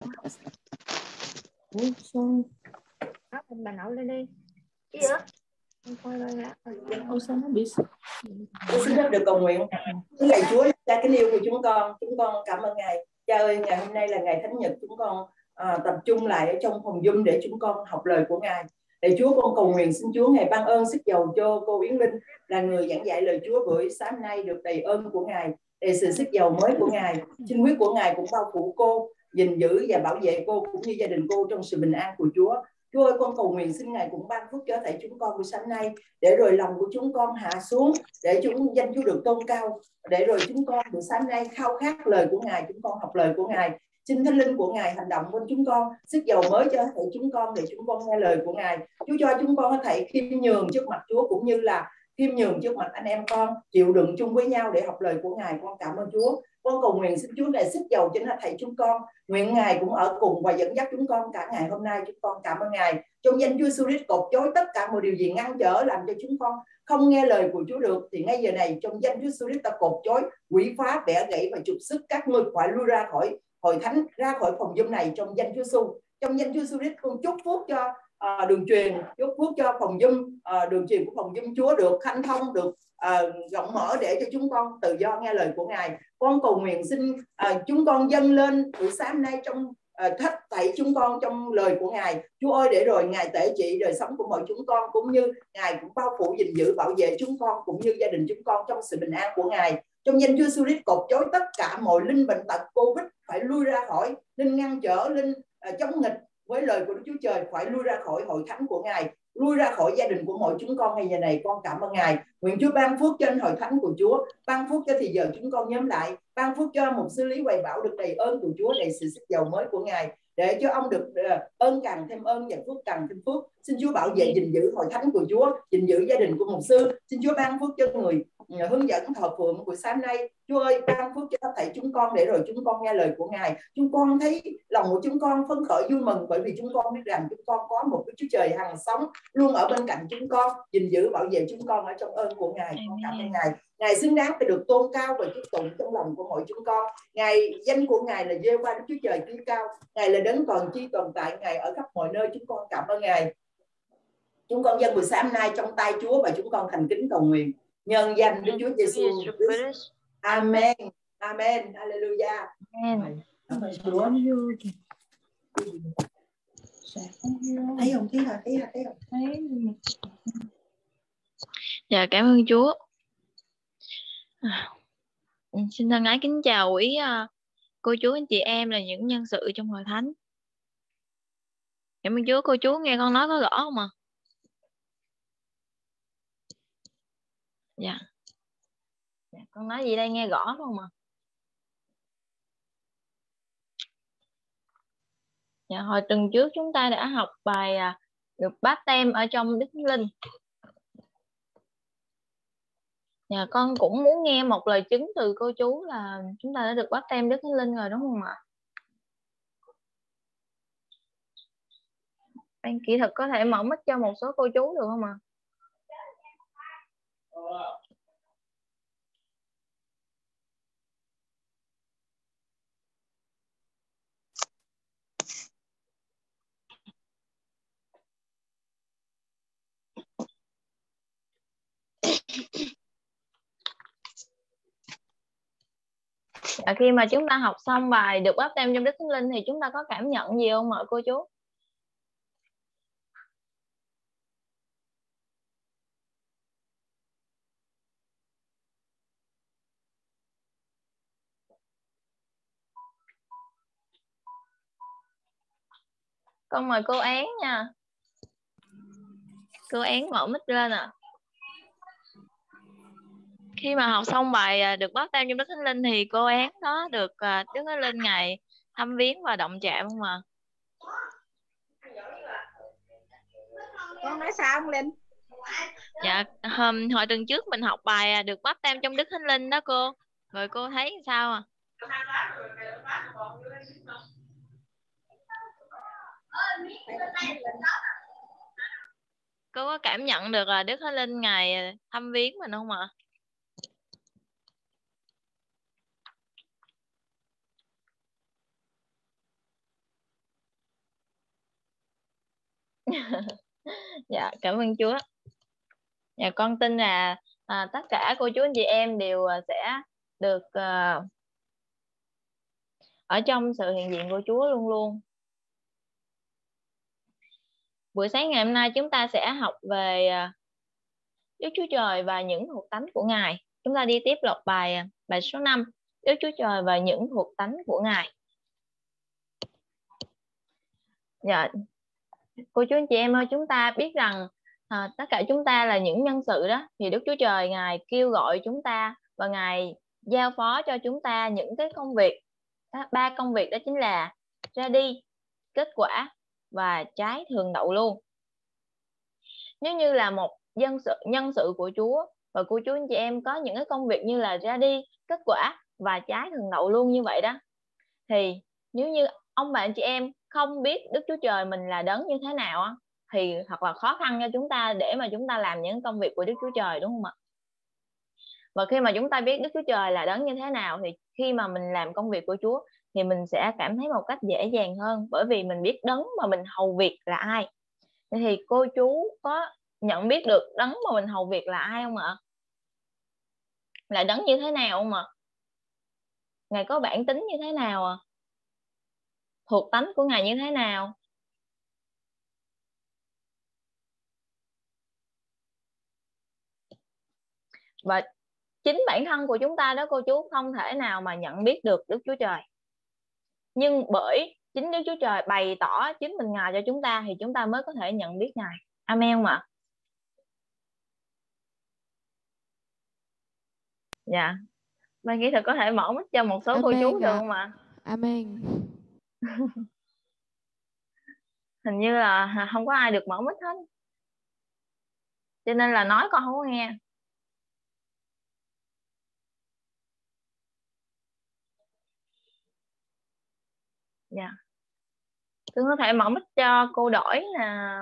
Ủa sao? Bà nổi lên đi. Cái gì đó? Ủa sao nó bị Tôi xin phép được cầu nguyện. Lạy Chúa, Cha kính yêu của chúng con cảm ơn Ngài. Cha ơi, ngày hôm nay là ngày Thánh Nhật, chúng con tập trung lại ở trong phòng Zoom để chúng con học lời của Ngài. Lạy Chúa, con cầu nguyện xin Chúa Ngài ban ơn sức giàu cho cô Yến Linh là người giảng dạy lời Chúa buổi sáng nay, được đầy ơn của Ngài, để sự sức giàu mới của Ngài, xin huyết của Ngài cũng bao phủ cô, gìn giữ và bảo vệ cô cũng như gia đình cô trong sự bình an của Chúa. Chúa ơi, con cầu nguyện xin Ngài cũng ban phước cho thầy chúng con buổi sáng nay, để rồi lòng của chúng con hạ xuống, để chúng danh Chúa được tôn cao, để rồi chúng con buổi sáng nay khao khát lời của Ngài, chúng con học lời của Ngài. Xin Thánh Linh của Ngài hành động bên chúng con, sức giàu mới cho thầy chúng con để chúng con nghe lời của Ngài. Chúa cho chúng con có thể khiêm nhường trước mặt Chúa, cũng như là khiêm nhường trước mặt anh em con, chịu đựng chung với nhau để học lời của Ngài. Con cảm ơn Chúa. Con cầu nguyện xin Chúa Ngài sức giàu cho thầy chúng con, nguyện Ngài cũng ở cùng và dẫn dắt chúng con cả ngày hôm nay. Chúng con cảm ơn Ngài. Trong danh Chúa Jesus Christ cột chối tất cả mọi điều gì ngăn trở làm cho chúng con không nghe lời của Chúa được, thì ngay giờ này trong danh Chúa Jesus Christ ta cột chối, quỷ phá, bẻ gãy và trục xuất các ngươi phải lui ra khỏi hội thánh, ra khỏi phòng Zoom này trong danh Chúa Jesus. Trong danh Chúa Jesus Christ con chúc phước cho đường truyền, chúc phước cho phòng Zoom, đường truyền của phòng Zoom Chúa được hanh thông, được rộng mở để cho chúng con tự do nghe lời của Ngài. Con cầu nguyện xin chúng con dâng lên buổi sáng nay trong thách thảy chúng con trong lời của Ngài. Chúa ơi, để rồi Ngài tể trị đời sống của mọi chúng con, cũng như Ngài cũng bao phủ, gìn giữ, bảo vệ chúng con cũng như gia đình chúng con trong sự bình an của Ngài. Trong danh Chúa Jesus Christ cột chối tất cả mọi linh bệnh tật Covid phải lui ra khỏi, linh ngăn trở, linh chống nghịch với lời của Đức Chúa Trời phải lui ra khỏi hội thánh của Ngài, lui ra khỏi gia đình của mọi chúng con ngày giờ này. Con cảm ơn Ngài. Nguyện Chúa ban phước trên hội thánh của Chúa, ban phước cho thì giờ chúng con nhóm lại, ban phước cho một sư lý Hoài Bảo được đầy ơn của Chúa, đầy sự sức giàu mới của Ngài, để cho ông được ơn càng thêm ơn và phước càng thêm phước. Xin Chúa bảo vệ, gìn giữ hội thánh của Chúa, gìn giữ gia đình của mục sư. Xin Chúa ban phước cho người hướng dẫn thờ phượng buổi sáng nay. Chúa ơi, ban phước cho tất thảy chúng con, để rồi chúng con nghe lời của Ngài. Chúng con thấy lòng của chúng con phấn khởi vui mừng, bởi vì chúng con biết rằng chúng con có một Đức Chúa Trời hằng sống luôn ở bên cạnh chúng con, gìn giữ bảo vệ chúng con ở trong ơn của Ngài. Con cảm ơn Ngài. Ngài xứng đáng phải được tôn cao và chúc tụng trong lòng của mọi chúng con. Ngài, danh của Ngài là Giê-hô-va Đức Chúa Trời trí cao. Ngài là đấng toàn chi tồn tại, Ngài ở khắp mọi nơi. Chúng con cảm ơn Ngài. Chúng con dâng buổi sáng nay trong tay Chúa và chúng con thành kính cầu nguyện nhân danh Đức Chúa Giêsu Christ. Amen. Amen. Hallelujah. Amen. Cảm ơn Chúa. Thấy không? Thấy không? Dạ, cảm ơn Chúa. Xin thân ái kính chào quý cô chú anh chị em là những nhân sự trong hội thánh. Cảm ơn Chúa. Cô chú nghe con nói có rõ không ạ? Dạ. Con nói gì đây, nghe rõ không ạ? Dạ, hồi tuần trước chúng ta đã học bài được báp tem ở trong Đức Thánh Linh. Dạ, con cũng muốn nghe một lời chứng từ cô chú là chúng ta đã được báp tem Đức Thánh Linh rồi, đúng không ạ? Ban kỹ thuật có thể mở mic cho một số cô chú được không ạ? Khi mà chúng ta học xong bài được báp tem trong Đức Thánh Linh thì chúng ta có cảm nhận gì không ạ cô chú? Con mời cô Án nha. Cô Án mở mic lên ạ. Khi mà học xong bài được báp tem trong Đức Thánh Linh thì cô Án đó được Đức Thánh Linh Ngài thăm viếng và động chạm không ạ? Con nói sao ông Linh? Dạ, hồi tuần trước mình học bài được báp tem trong Đức Thánh Linh đó cô. Rồi cô thấy sao à? Cô có cảm nhận được là Đức Thánh Linh Ngài thăm viếng mình không ạ? Dạ, cảm ơn Chúa. Dạ, con tin là tất cả cô chú anh chị em đều sẽ được ở trong sự hiện diện của Chúa luôn luôn. Buổi sáng ngày hôm nay chúng ta sẽ học về Đức Chúa Trời và những thuộc tánh của Ngài. Chúng ta đi tiếp lọc bài số 5, Đức Chúa Trời và những thuộc tánh của Ngài. Dạ, cô chú anh chị em ơi, chúng ta biết rằng tất cả chúng ta là những nhân sự đó, thì Đức Chúa Trời Ngài kêu gọi chúng ta và Ngài giao phó cho chúng ta những cái công việc. 3 công việc đó chính là ra đi, kết quả và trái thường đậu luôn. Nếu như là một nhân sự của Chúa và cô chú anh chị em có những cái công việc như là ra đi, kết quả và trái thường đậu luôn như vậy đó, thì nếu như ông bà anh chị em không biết Đức Chúa Trời mình là đấng như thế nào á, thì thật là khó khăn cho chúng ta để mà chúng ta làm những công việc của Đức Chúa Trời, đúng không ạ? Và khi mà chúng ta biết Đức Chúa Trời là đấng như thế nào, thì khi mà mình làm công việc của Chúa thì mình sẽ cảm thấy một cách dễ dàng hơn, bởi vì mình biết đấng mà mình hầu việc là ai. Thì cô chú có nhận biết được đấng mà mình hầu việc là ai không ạ? Là đấng như thế nào không ạ? Ngài có bản tính như thế nào ạ? Thuộc tánh của Ngài như thế nào? Và chính bản thân của chúng ta đó cô chú không thể nào mà nhận biết được Đức Chúa Trời. Nhưng bởi chính Đức Chúa Trời bày tỏ chính mình Ngài cho chúng ta thì chúng ta mới có thể nhận biết Ngài. Amen không ạ? Dạ. Ban kỹ thuật có thể mở mic cho một số cô chú được không ạ? Amen. Hình như là không có ai được mở mic hết, cho nên là nói con không có nghe. Dạ. Tôi có thể mở mic cho cô Đổi là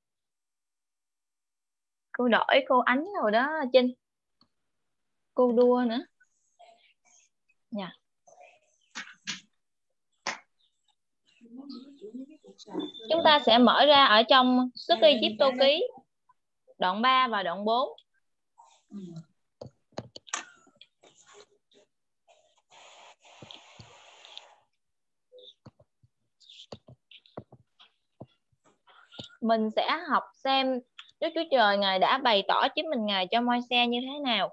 cô Đổi, cô Ánh rồi đó Trinh, cô Đua nữa. Dạ. Chúng ta sẽ mở ra ở trong Xuất Ai-Cập ký đoạn 3 và đoạn 4. Mình sẽ học xem Đức Chúa Trời Ngài đã bày tỏ chính mình Ngài cho Môi-se như thế nào.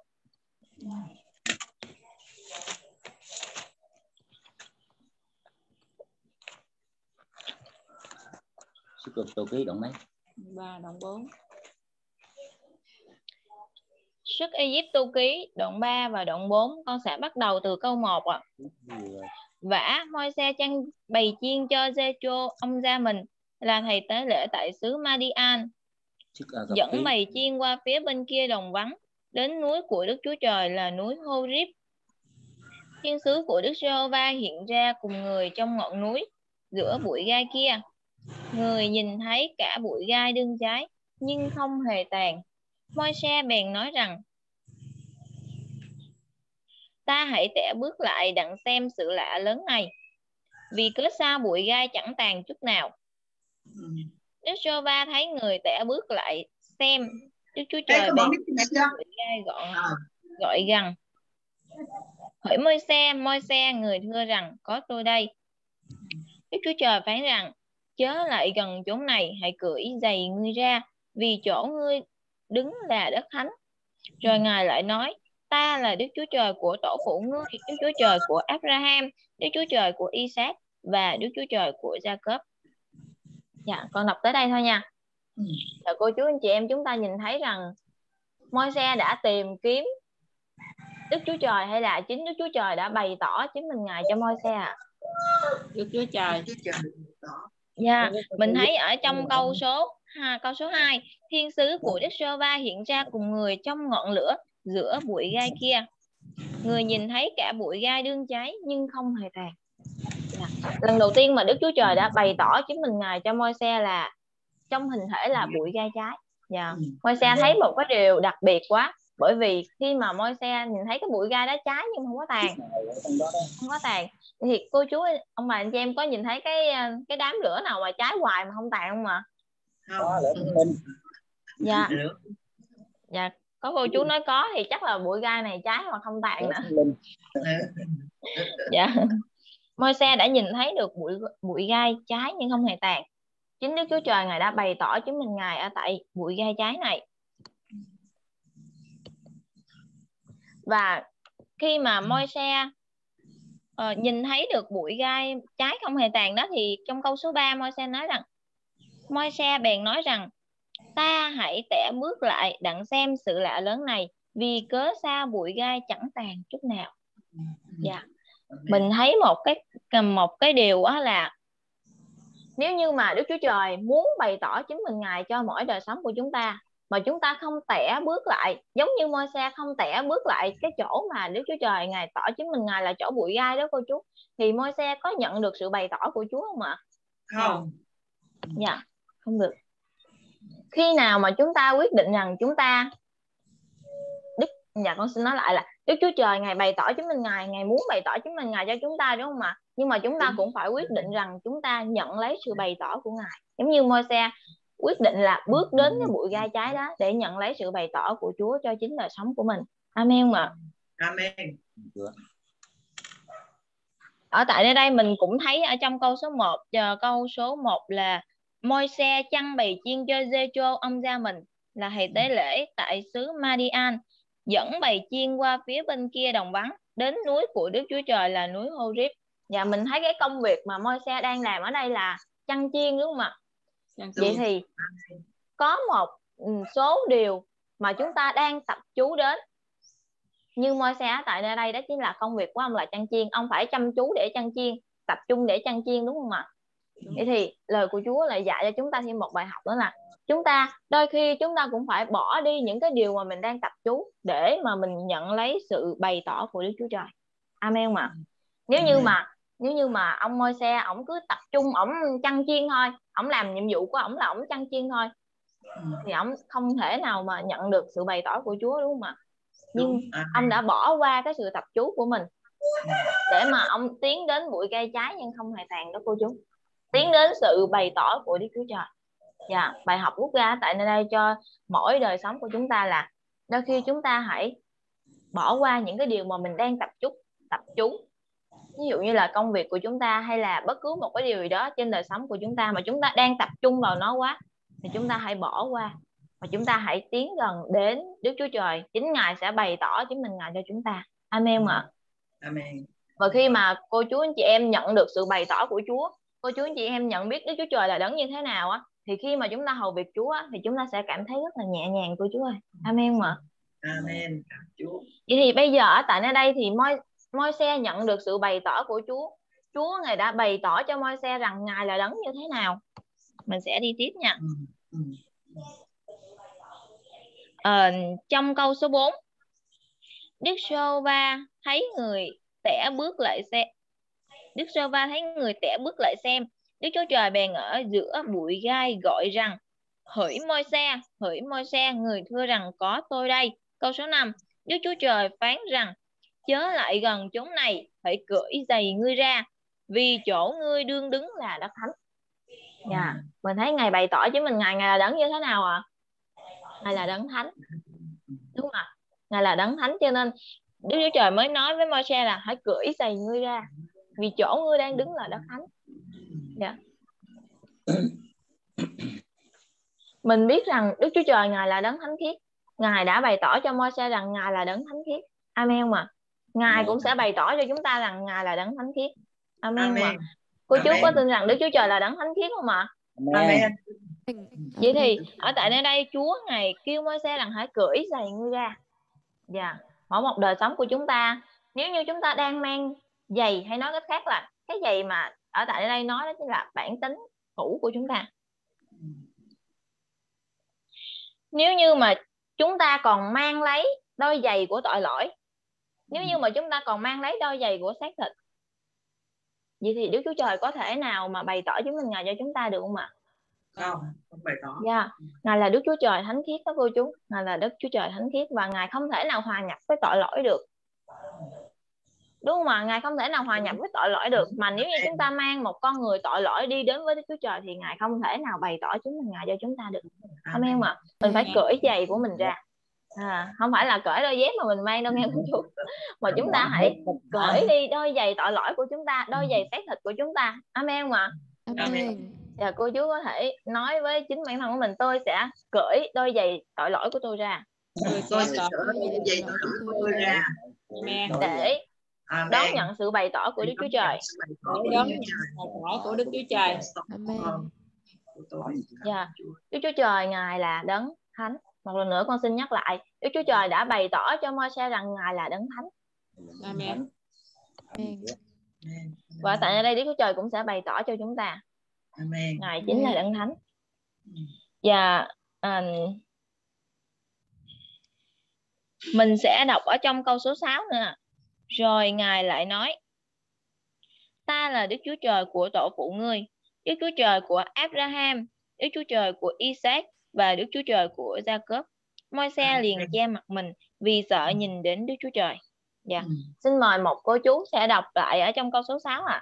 Xuất Ai-Cập ký đoạn mấy? 3 đoạn 4. Xuất Ai-Cập ký đoạn 3 và đoạn 4, con sẽ bắt đầu từ câu 1 ạ. Vả Môi-se chăn bầy chiên cho Giê-chô ông gia mình là thầy tế lễ tại xứ Ma-đi-an, dẫn bầy chiên qua phía bên kia đồng vắng đến núi của Đức Chúa Trời là núi Hô-ríp. Thiên sứ của Đức Giê-hô-va hiện ra cùng người trong ngọn núi giữa bụi gai kia. Người nhìn thấy cả bụi gai đương cháy nhưng không hề tàn. Môi-se bèn nói rằng: ta hãy tẻ bước lại đặng xem sự lạ lớn này, vì cớ sao bụi gai chẳng tàn chút nào. Đức Giê-hô-va thấy người tẻ bước lại xem, Đức Chúa Trời bèn bụi gai gọi rằng: hỡi Môi-se, Môi-se, người thưa rằng: có tôi đây. Đức Chúa Trời phán rằng: chớ lại gần chốn này, hãy cởi giày ngươi ra, vì chỗ ngươi đứng là đất thánh. Rồi Ngài lại nói: ta là Đức Chúa Trời của tổ phụ ngươi, Đức Chúa Trời của Abraham, Đức Chúa Trời của Isaac và Đức Chúa Trời của Jacob. Dạ, con đọc tới đây thôi nha. Cô chú anh chị em, chúng ta nhìn thấy rằng Môi-se đã tìm kiếm Đức Chúa Trời hay là chính Đức Chúa Trời đã bày tỏ chính mình Ngài cho Môi-se ạ? Đức Chúa Trời. Dạ, mình thấy ở trong câu số 2, thiên sứ của Đức Giê-hô-va hiện ra cùng người trong ngọn lửa giữa bụi gai kia. Người nhìn thấy cả bụi gai đương cháy nhưng không hề tàn. Dạ. Lần đầu tiên mà Đức Chúa Trời đã bày tỏ chính mình Ngài cho Môi-se là trong hình thể là bụi gai cháy. Dạ. Môi-se thấy một cái điều đặc biệt quá, bởi vì khi mà Môi-se nhìn thấy cái bụi gai đó cháy nhưng không có tàn, thì cô chú ông bà anh chị em có nhìn thấy cái đám lửa nào mà cháy hoài mà không tàn không ạ? Có lửa thánh linh. Dạ. Dạ, có cô chú nói có thì chắc là bụi gai này cháy mà không tàn Lửa nữa. thánh linh. Dạ. Môi-se đã nhìn thấy được bụi gai cháy nhưng không hề tàn. Chính Đức Chúa Trời Ngài đã bày tỏ chứng minh Ngài ở tại bụi gai cháy này. Và khi mà Môi-se nhìn thấy được bụi gai cháy không hề tàn đó, thì trong câu số 3 Môi-se nói rằng, Môi-se bèn nói rằng, ta hãy tẻ bước lại đặng xem sự lạ lớn này, vì cớ sao bụi gai chẳng tàn chút nào. Dạ. Mình thấy một cái điều đó là nếu như mà Đức Chúa Trời muốn bày tỏ chứng minh Ngài cho mỗi đời sống của chúng ta, mà chúng ta không tẻ bước lại, giống như Môi-se không tẻ bước lại cái chỗ mà Đức Chúa Trời Ngài tỏ chứng minh Ngài là chỗ bụi gai đó cô chú, thì Môi-se có nhận được sự bày tỏ của Chúa không ạ? Không. Dạ, không được. Khi nào mà chúng ta quyết định rằng chúng ta con xin nói lại là Đức Chúa Trời Ngài bày tỏ chứng minh Ngài, Ngài muốn bày tỏ chứng minh Ngài cho chúng ta, đúng không ạ? Nhưng mà chúng ta cũng phải quyết định rằng chúng ta nhận lấy sự bày tỏ của Ngài. Giống như Môi-se quyết định là bước đến cái bụi gai cháy đó để nhận lấy sự bày tỏ của Chúa cho chính đời sống của mình. Amen ạ. Amen. Ở tại nơi đây mình cũng thấy ở trong câu số 1 là Môi-se chăn bầy chiên cho Giê-trô ông gia mình là thầy tế lễ tại xứ Ma-đi-an, dẫn bầy chiên qua phía bên kia đồng vắng đến núi của Đức Chúa Trời là núi Hô-ríp. Và mình thấy cái công việc mà Môi-se đang làm ở đây là chăn chiên, đúng không ạ? Vậy thì có một số điều mà chúng ta đang tập chú đến. Như Môi-se tại nơi đây đó chính là công việc của ông là chăn chiên. Ông phải chăm chú để chăn chiên, tập trung để chăn chiên, đúng không ạ? Vậy thì lời của Chúa lại dạy cho chúng ta thêm một bài học đó là chúng ta đôi khi chúng ta cũng phải bỏ đi những cái điều mà mình đang tập chú để mà mình nhận lấy sự bày tỏ của Đức Chúa Trời. Amen mà. Nếu như mà ông Môi-se ổng cứ tập trung ổng chăn chiên thôi, ổng làm nhiệm vụ của ổng là ổng chăn chiên thôi, thì ổng không thể nào mà nhận được sự bày tỏ của Chúa, đúng không ạ? Nhưng ông đã bỏ qua cái sự tập chú của mình để mà ông tiến đến bụi gai cháy nhưng không hề tàn đó cô chú, tiến đến sự bày tỏ của Đức Chúa Trời. Dạ, bài học rút ra tại nơi đây cho mỗi đời sống của chúng ta là đôi khi chúng ta hãy bỏ qua những cái điều mà mình đang tập chú. Ví dụ như là công việc của chúng ta hay là bất cứ một cái điều gì đó trên đời sống của chúng ta mà chúng ta đang tập trung vào nó quá, thì chúng ta hãy bỏ qua và chúng ta hãy tiến gần đến Đức Chúa Trời. Chính Ngài sẽ bày tỏ chứng minh Ngài cho chúng ta. Amen ạ. Amen. Và khi mà cô chú anh chị em nhận được sự bày tỏ của Chúa, cô chú anh chị em nhận biết Đức Chúa Trời là đấng như thế nào á, thì khi mà chúng ta hầu việc Chúa á, thì chúng ta sẽ cảm thấy rất là nhẹ nhàng của Chúa ơi. Amen mà. Amen. Chúa. Vậy thì bây giờ ở tại nơi đây thì Môi-se nhận được sự bày tỏ của Chúa. Chúa Ngài đã bày tỏ cho Môi-se rằng Ngài là đấng như thế nào. Mình sẽ đi tiếp nha. Trong câu số 4, Đức Giê-hô-va thấy người tẻ bước lại xem. Đức Giê-hô-va thấy người tẻ bước lại xem. Đức Chúa Trời bèn ở giữa bụi gai gọi rằng: hỡi Môi-se, người thưa rằng có tôi đây. Câu số 5, Đức Chúa Trời phán rằng: chớ lại gần chốn này, hãy cởi giày ngươi ra, vì chỗ ngươi đương đứng là đất thánh. Mình thấy Ngài bày tỏ chứ Ngài là đấng như thế nào ạ? Ngài là đấng thánh, đúng không ạ? Ngài là đấng thánh, cho nên Đức Chúa Trời mới nói với Môi-se là hãy cởi giày ngươi ra, vì chỗ ngươi đang đứng là đất thánh. Mình biết rằng Đức Chúa Trời Ngài là đấng thánh khiết. Ngài đã bày tỏ cho Môi-se rằng Ngài là đấng thánh khiết. Amen mà. Ngài cũng sẽ bày tỏ cho chúng ta rằng Ngài là đấng thánh khiết. Amen mà. Cô chú có tin rằng Đức Chúa Trời là đấng thánh khiết không ạ? Amen. Vậy thì ở tại nơi đây Chúa Ngài kêu Môi-se rằng hãy cởi giày ngươi ra. Mỗi một đời sống của chúng ta, nếu như chúng ta đang mang giày, hay nói cách khác là cái giày mà ở tại đây nói đó chính là bản tính cũ của chúng ta. Nếu như mà chúng ta còn mang lấy đôi giày của tội lỗi, nếu như mà chúng ta còn mang lấy đôi giày của xác thịt, vậy thì Đức Chúa Trời có thể nào mà bày tỏ chứng minh Ngài cho chúng ta được không ạ? Không bày tỏ. Ngài là Đức Chúa Trời thánh khiết đó cô chú. Ngài là Đức Chúa Trời thánh khiết và Ngài không thể nào hòa nhập với tội lỗi được. đúng không ạ? Ngài không thể nào hòa nhập với tội lỗi được, mà nếu như chúng ta mang một con người tội lỗi đi đến với Đức Chúa Trời thì Ngài không thể nào bày tỏ chính mình Ngài cho chúng ta được. Amen không ạ? Mình phải cởi giày của mình ra, không phải là cởi đôi dép mà mình mang đâu nghe cô chú, mà chúng ta hãy cởi đi đôi giày tội lỗi của chúng ta, đôi giày xác thịt của chúng ta. Amen không ạ? Amen. Và cô chú có thể nói với chính bản thân của mình, tôi sẽ cởi đôi giày tội lỗi của tôi ra, Tôi sẽ sửa giày tội lỗi của tôi ra để đón nhận sự bày tỏ của Đức Chúa Trời. Đón nhận bày tỏ của Đức Chúa Trời. Amen. Đức Chúa Trời Ngài là đấng thánh. Một lần nữa con xin nhắc lại, Đức Chúa Trời đã bày tỏ cho Môi-se rằng Ngài là đấng thánh. Amen. Amen. Và tại đây Đức Chúa Trời cũng sẽ bày tỏ cho chúng ta Ngài chính là đấng thánh. Và mình sẽ đọc ở trong câu số 6 nữa. Rồi Ngài lại nói, ta là Đức Chúa Trời của tổ phụ ngươi, Đức Chúa Trời của Abraham, Đức Chúa Trời của Isaac và Đức Chúa Trời của Jacob. Môi-se liền che mặt mình vì sợ nhìn đến Đức Chúa Trời. Xin mời một cô chú sẽ đọc lại ở trong câu số 6 ạ.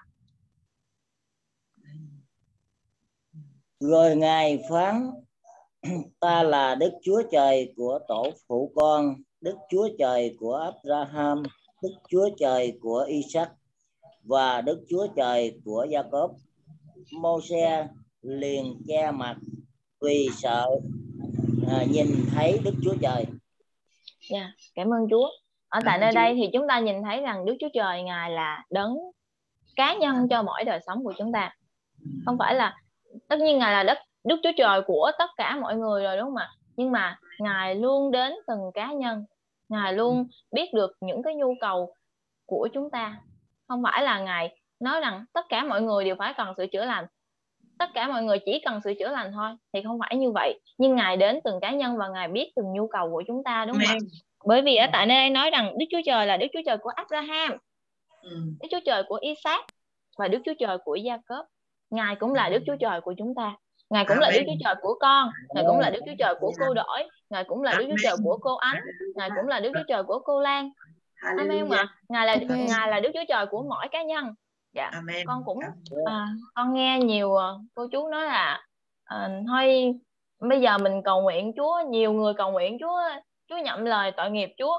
Rồi Ngài phán, ta là Đức Chúa Trời của tổ phụ con, Đức Chúa Trời của Abraham, Đức Chúa Trời của Isaac và Đức Chúa Trời của Jacob. Môi-se liền che mặt vì sợ nhìn thấy Đức Chúa Trời. Cảm ơn Chúa. Ở tại nơi đây thì chúng ta nhìn thấy rằng Đức Chúa Trời Ngài là đấng cá nhân cho mỗi đời sống của chúng ta. Không phải là, tất nhiên Ngài là Đức Chúa Trời của tất cả mọi người rồi, đúng không ạ? Nhưng mà Ngài luôn đến từng cá nhân. Ngài luôn biết được những cái nhu cầu của chúng ta. Không phải là Ngài nói rằng tất cả mọi người đều phải cần sự chữa lành, tất cả mọi người chỉ cần sự chữa lành thôi, thì không phải như vậy. Nhưng Ngài đến từng cá nhân và Ngài biết từng nhu cầu của chúng ta, đúng không ạ? Bởi vì ở tại đây nói rằng Đức Chúa Trời là Đức Chúa Trời của Abraham, Đức Chúa Trời của Isaac và Đức Chúa Trời của Jacob. Ngài cũng là Đức Chúa Trời của chúng ta. Ngài cũng là Đức Chúa Trời của con, Ngài cũng là Đức Chúa Trời của cô Đổi, Ngài cũng là Đức Chúa Trời của cô Ánh, Ngài cũng là Đức Chúa Trời của cô Lan. Amen ạ. Ngài là Đức Chúa Trời của mỗi cá nhân. Con cũng con nghe nhiều cô chú nói là thôi bây giờ mình cầu nguyện Chúa, nhiều người cầu nguyện Chúa nhậm lời tội nghiệp Chúa.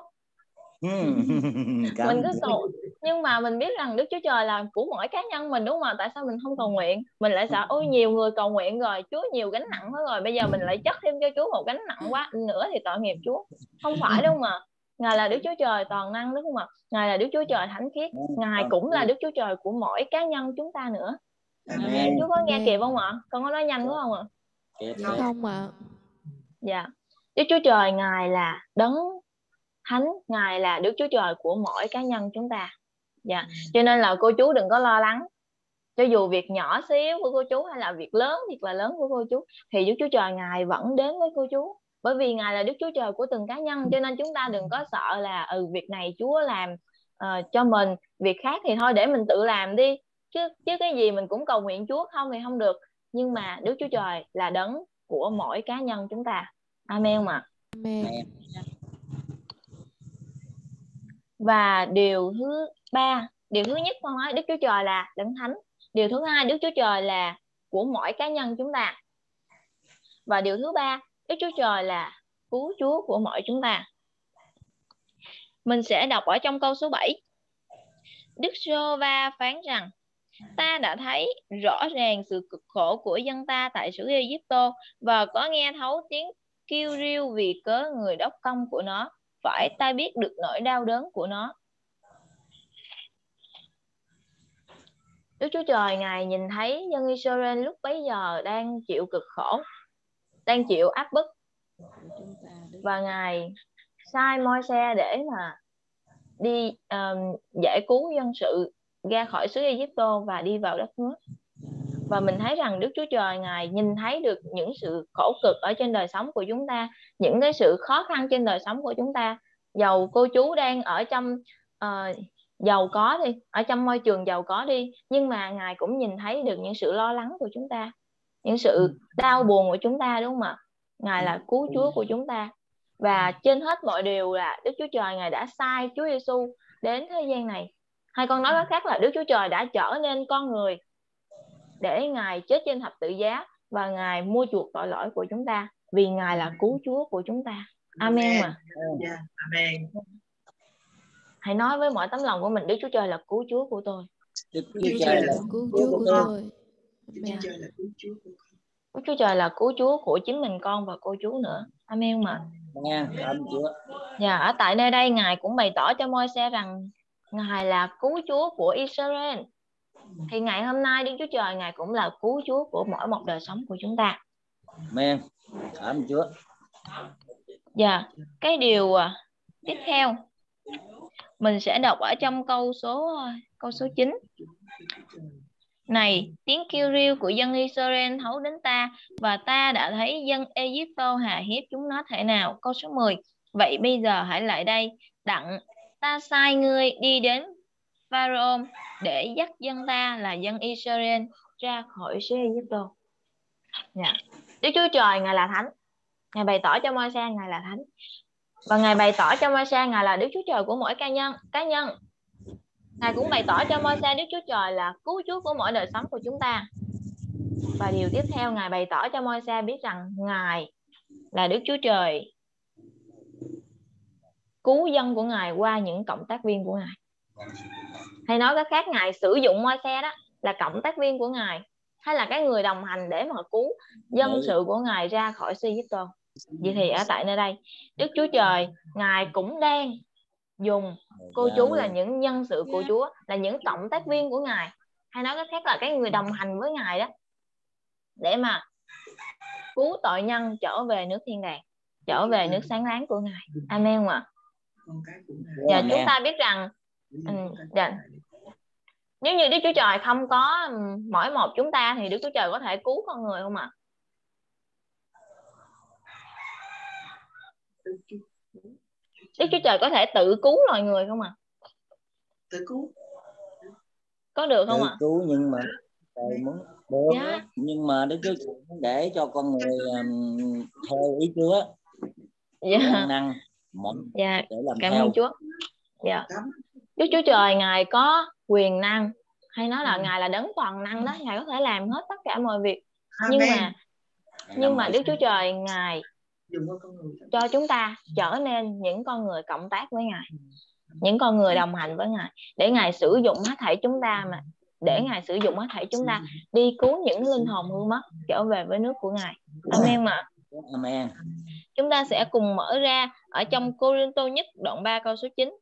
Mình cứ cầu, nhưng mà mình biết rằng Đức Chúa Trời là của mỗi cá nhân mình, đúng không ạ? Tại sao mình không cầu nguyện? Mình lại sợ ôi nhiều người cầu nguyện rồi, Chúa nhiều gánh nặng quá rồi, bây giờ mình lại chất thêm cho Chúa một gánh nặng quá nữa thì tội nghiệp Chúa. Không phải, đúng không ạ? Ngài là Đức Chúa Trời toàn năng, đúng không ạ? Ngài là Đức Chúa Trời thánh khiết. Ngài cũng là Đức Chúa Trời của mỗi cá nhân chúng ta nữa. Chú có nghe kịp không ạ? Con có nói nhanh quá không ạ? Không ạ. Dạ. Đức Chúa Trời Ngài là đấng thánh, Ngài là Đức Chúa Trời của mỗi cá nhân chúng ta. Dạ. Cho nên là cô chú đừng có lo lắng. Cho dù việc nhỏ xíu của cô chú hay là việc lớn, việc là lớn của cô chú, thì Đức Chúa Trời Ngài vẫn đến với cô chú. Bởi vì Ngài là Đức Chúa Trời của từng cá nhân. Cho nên chúng ta đừng có sợ là việc này Chúa làm cho mình, việc khác thì thôi để mình tự làm đi. Chứ cái gì mình cũng cầu nguyện Chúa không thì không được. Nhưng mà Đức Chúa Trời là đấng của mỗi cá nhân chúng ta. Amen không ạ? Amen. Và điều thứ ba, điều thứ nhất con nói Đức Chúa Trời là đấng thánh. Điều thứ hai, Đức Chúa Trời là của mỗi cá nhân chúng ta. Và điều thứ ba, Đức Chúa Trời là cứu Chúa của mỗi chúng ta. Mình sẽ đọc ở trong câu số 7. Đức Giê-hô-va phán rằng, ta đã thấy rõ ràng sự cực khổ của dân ta tại xứ Ê-díp-tô và có nghe thấu tiếng kêu riêu vì cớ người đốc công của nó, phải ta biết được nỗi đau đớn của nó. Đức Chúa Trời Ngài nhìn thấy dân Israel lúc bấy giờ đang chịu cực khổ, đang chịu áp bức, và Ngài sai Môi-se để mà đi giải cứu dân sự ra khỏi xứ Ê-díp-tô và đi vào đất hứa. Và mình thấy rằng Đức Chúa Trời Ngài nhìn thấy được những sự khổ cực ở trên đời sống của chúng ta, những cái sự khó khăn trên đời sống của chúng ta. Dầu cô chú đang ở trong giàu có đi, ở trong môi trường giàu có đi, nhưng mà Ngài cũng nhìn thấy được những sự lo lắng của chúng ta, những sự đau buồn của chúng ta, đúng không ạ? Ngài là cứu Chúa của chúng ta. Và trên hết mọi điều là Đức Chúa Trời Ngài đã sai Chúa Giêsu đến thế gian này Hay con nói cách khác là Đức Chúa Trời đã trở nên con người để Ngài chết trên thập tự giá và Ngài mua chuộc tội lỗi của chúng ta, vì Ngài là cứu Chúa của chúng ta. Amen mà. Dạ, amen. Hãy nói với mọi tấm lòng của mình, Đức Chúa Trời là cứu Chúa của tôi. Đức Chúa Chúa Trời Trời là là cứu Chúa Chúa của của tôi. tôi. Amen. Trời là cứu Chúa của con. Đức Chúa Trời là cứu Chúa của chính mình con và cô chú nữa. Amen mà. Nha, cảm ơn Chúa. Dạ, ở tại nơi đây Ngài cũng bày tỏ cho Môi-se rằng Ngài là cứu Chúa của Israel. Thì ngày hôm nay Đức Chúa Trời Ngài cũng là cứu Chúa của mỗi một đời sống của chúng ta. Amen. Cảm ơn Chúa. Dạ, cái điều tiếp theo mình sẽ đọc ở trong câu số 9. Này, tiếng kêu riêu của dân Israel thấu đến ta, và ta đã thấy dân Egypto hà hiếp chúng nó thể nào. Câu số 10. Vậy bây giờ hãy lại đây, đặng ta sai ngươi đi đến Pharaoh để dắt dân ta là dân Israel ra khỏi xứ Egypto. Dạ. Đức Chúa Trời Ngài là Thánh. Ngài bày tỏ cho Môi-se Ngài là Thánh. Và Ngài bày tỏ cho Môi-se Ngài là Đức Chúa Trời của mỗi cá nhân. Ngài cũng bày tỏ cho Môi-se Đức Chúa Trời là cứu Chúa của mỗi đời sống của chúng ta. Và điều tiếp theo Ngài bày tỏ cho Môi-se biết rằng Ngài là Đức Chúa Trời cứu dân của Ngài qua những cộng tác viên của Ngài. Hay nói cách khác, Ngài sử dụng Môi-se đó là cộng tác viên của Ngài, hay là cái người đồng hành để mà cứu dân sự của Ngài ra khỏi xứ Egypto. Vậy thì ở tại nơi đây Đức Chúa Trời Ngài cũng đang dùng cô chú là những nhân sự của Chúa, là những cộng tác viên của Ngài, hay nói cách khác là cái người đồng hành với Ngài đó, để mà cứu tội nhân trở về nước thiên đàng, trở về nước sáng láng của Ngài. Amen ạ. Và chúng ta biết rằng nếu như Đức Chúa Trời không có mỗi một chúng ta thì Đức Chúa Trời có thể cứu con người không ạ? Đức Chúa Trời có thể tự cứu loài người không ạ? Tự cứu. Có được không ạ? Tự cứu nhưng mà Trời muốn được, nhưng mà Đức Chúa Trời muốn để cho con người theo ý Chúa. Năng để làm cảm theo. ơn Chúa. Đức Chúa Trời Ngài có quyền năng, hay nói là Ngài là đấng toàn năng đó, Ngài có thể làm hết tất cả mọi việc. Nhưng mà Đức Chúa Trời Ngài cho chúng ta trở nên những con người cộng tác với Ngài, những con người đồng hành với Ngài, để Ngài sử dụng hết thảy chúng ta, mà để Ngài sử dụng hết thảy chúng ta đi cứu những linh hồn hư mất trở về với nước của Ngài. Amen mà. Amen. Chúng ta sẽ cùng mở ra ở trong Cô-rinh-tô nhất đoạn 3 câu số 9.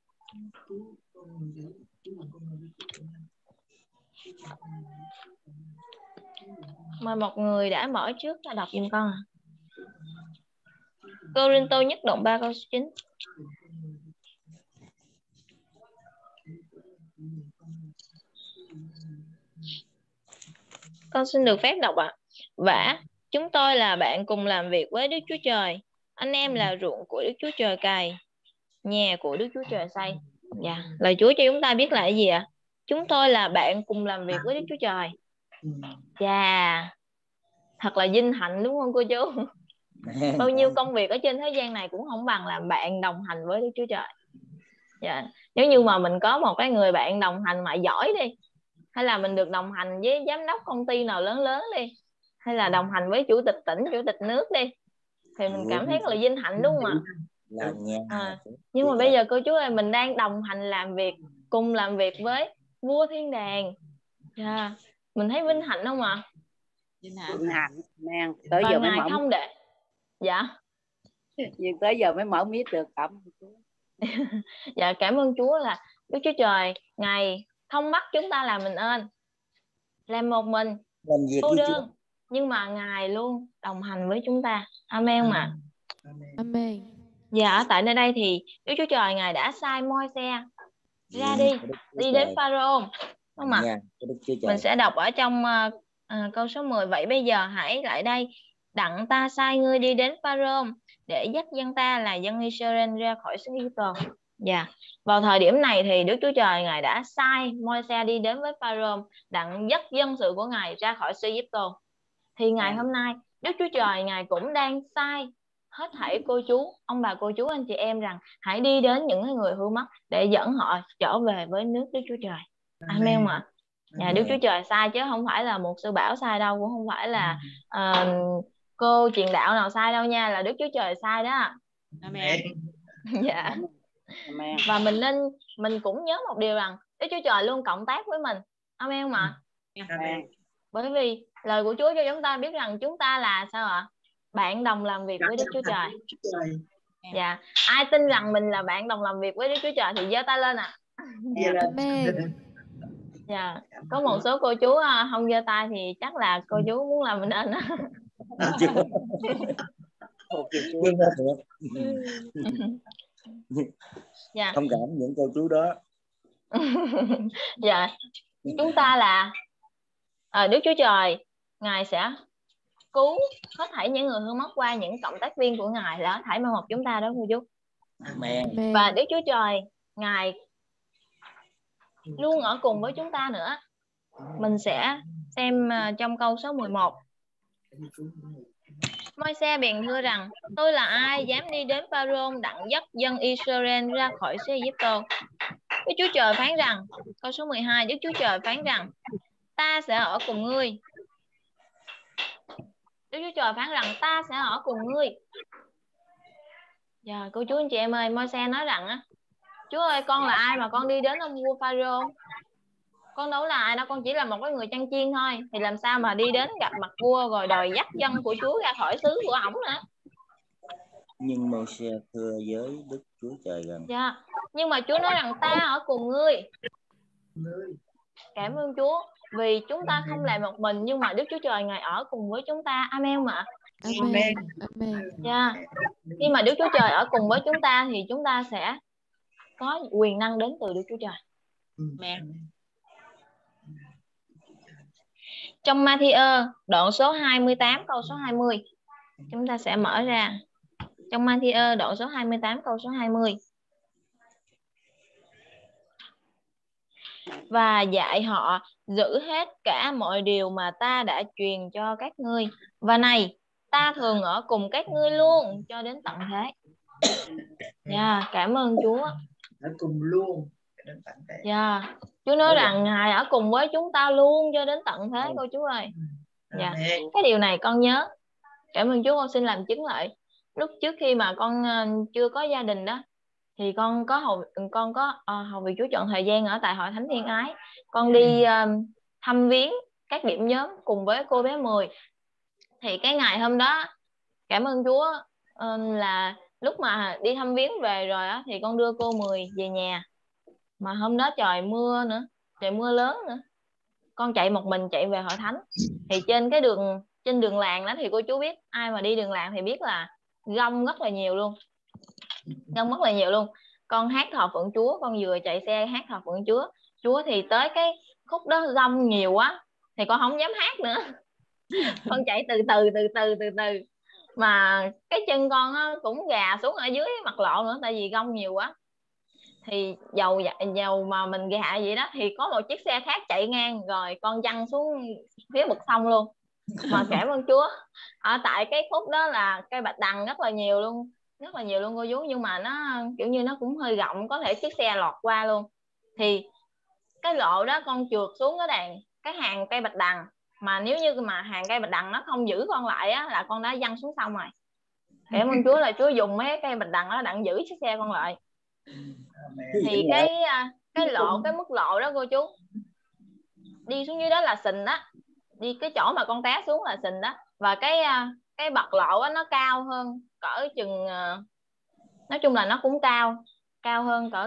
Mời một người đã mở trước ta đọc giùm con. Cô-rinh-tô nhất đoạn 3 câu số 9. Con xin được phép đọc ạ. Vả, chúng tôi là bạn cùng làm việc với Đức Chúa Trời. Anh em là ruộng của Đức Chúa Trời cày, nhà của Đức Chúa Trời xây. Dạ, lời Chúa cho chúng ta biết là cái gì ạ? Chúng tôi là bạn cùng làm việc với Đức Chúa Trời. Dạ, thật là vinh hạnh đúng không cô chú? Bao nhiêu công việc ở trên thế gian này cũng không bằng làm bạn đồng hành với Đức Chúa Trời. Dạ, nếu như mà mình có một cái người bạn đồng hành mà giỏi đi, hay là mình được đồng hành với giám đốc công ty nào lớn lớn đi, hay là đồng hành với chủ tịch tỉnh, chủ tịch nước đi, thì mình cảm thấy rất là vinh hạnh đúng không ạ? Nhưng mà bây giờ cô chú ơi, mình đang đồng hành làm việc, cùng làm việc với vua thiên đàng. Mình thấy vinh hạnh không ạ? Vinh hạnh. Tới và giờ mới Ngài mở. không để. Dạ. Nhưng tới giờ mới mở mic được. Dạ, cảm ơn Chúa là Đức Chúa Trời Ngài không bắt chúng ta làm mình ơn, làm một mình, cô đơn, nhưng mà Ngài luôn đồng hành với chúng ta. Amen mà. Amen. Dạ, tại nơi đây thì Đức Chúa Trời Ngài đã sai Môi-se ra đi đến Pharaoh, đúng không ạ? Mình sẽ đọc ở trong câu số 10. Vậy bây giờ hãy lại đây, đặng ta sai ngươi đi đến Pharaoh để dắt dân ta là dân Israel ra khỏi xứ Egypto. Dạ. Vào thời điểm này thì Đức Chúa Trời Ngài đã sai Môi-se đi đến với Pharaoh đặng dắt dân sự của Ngài ra khỏi xứ Egypto. Thì ngày hôm nay Đức Chúa Trời Ngài cũng đang sai hết thảy cô chú, ông bà cô chú anh chị em rằng hãy đi đến những người hư mất để dẫn họ trở về với nước Đức Chúa Trời. Amen không ạ? Dạ, Đức Chúa Trời sai chứ không phải là một sư bảo sai đâu, cũng không phải là cô truyền đạo nào sai đâu nha, là Đức Chúa Trời sai đó. Amen. Dạ. Amen. Và mình cũng nhớ một điều rằng Đức Chúa Trời luôn cộng tác với mình. Amen không ạ? Amen. Bởi vì lời của Chúa cho chúng ta biết rằng chúng ta là sao ạ? Bạn đồng làm việc với Đức Chúa Trời. Dạ. Ai tin rằng mình là bạn đồng làm việc với Đức Chúa Trời thì giơ tay lên ạ. Amen. Dạ. Có một số cô chú không giơ tay thì chắc là cô chú muốn làm mình nên á. Dạ. Thông cảm những cô chú đó. Dạ. Chúng ta là Đức Chúa Trời, Ngài sẽ cứu hết thảy những người hư mất qua những cộng tác viên của Ngài là hết thảy mai một chúng ta đó cô chú. Amen. Và Đức Chúa Trời, Ngài luôn ở cùng với chúng ta nữa. Mình sẽ xem trong câu số 11. Môi-se bèn thưa rằng: tôi là ai dám đi đến Pharaoh đặng dắt dân Israel ra khỏi xứ Ai-cập? Đức Chúa Trời phán rằng, câu số 12, Đức Chúa Trời phán rằng: ta sẽ ở cùng ngươi. Đức Chúa Trời phán rằng ta sẽ ở cùng ngươi. Dạ, cô chú anh chị em ơi, Môi-se nói rằng á: Chúa ơi, con là ai mà con đi đến ông vua Pharaoh? Con đâu là ai đâu, con chỉ là một cái người chăn chiên thôi. Thì làm sao mà đi đến gặp mặt vua rồi đòi dắt dân của Chúa ra khỏi xứ của ổng nữa? Nhưng Môi-se thưa với Đức Chúa Trời rằng: dạ. Nhưng mà Chúa nói rằng ta ở cùng ngươi. Cảm ơn Chúa vì chúng ta không làm một mình, nhưng mà Đức Chúa Trời Ngài ở cùng với chúng ta. Amen mà. Amen. Amen. Dạ. Khi mà Đức Chúa Trời ở cùng với chúng ta thì chúng ta sẽ có quyền năng đến từ Đức Chúa Trời. Amen. Trong Ma-thi-ơ đoạn số 28 câu số 20, chúng ta sẽ mở ra. Trong Ma-thi-ơ đoạn số 28 câu số 20. Và dạy họ giữ hết cả mọi điều mà ta đã truyền cho các ngươi. Và này, ta thường ở cùng các ngươi luôn cho đến tận thế. Dạ, cảm ơn Chúa. Ở cùng luôn. Dạ, Chúa nói rằng Ngài ở cùng với chúng ta luôn cho đến tận thế cô chú ơi. Dạ, cái điều này con nhớ. Cảm ơn Chúa, con xin làm chứng lại. Lúc trước khi mà con chưa có gia đình đó, thì con có hầu việc Chúa chọn thời gian ở tại Hội Thánh Thiên Ái. Con đi thăm viếng các điểm nhóm cùng với cô bé 10. Thì cái ngày hôm đó, cảm ơn Chúa, là lúc mà đi thăm viếng về rồi á, thì con đưa cô 10 về nhà. Mà hôm đó trời mưa nữa, trời mưa lớn nữa. Con chạy một mình chạy về Hội Thánh. Thì trên đường làng đó thì cô chú biết, ai mà đi đường làng thì biết là gông rất là nhiều luôn. Gông rất là nhiều luôn. Con hát thờ phượng Chúa, con vừa chạy xe hát thờ phượng Chúa thì tới cái khúc đó gông nhiều quá thì con không dám hát nữa. Con chạy từ từ. Mà cái chân con á, cũng gà xuống ở dưới mặt lộ nữa, tại vì gông nhiều quá. Thì dầu mà mình gà vậy đó thì có một chiếc xe khác chạy ngang rồi con văng xuống phía bực sông luôn. Mà cảm ơn Chúa, ở tại cái khúc đó là cây bạch đằng rất là nhiều luôn cô chú, nhưng mà nó kiểu như nó cũng hơi rộng, có thể chiếc xe lọt qua luôn. Thì cái lộ đó con trượt xuống cái hàng cây bạch đằng, mà nếu như mà hàng cây bạch đằng nó không giữ con lại á, là con đã văng xuống sông rồi. Cảm ơn Chúa là Chúa dùng mấy cây bạch đằng đó đặng giữ chiếc xe con lại. Thì cái mức lộ đó cô chú, đi xuống dưới đó là sình đó, đi cái chỗ mà con té xuống là sình đó. Và cái bậc lộ á, nó cao hơn cỡ chừng, nói chung là nó cũng cao hơn cỡ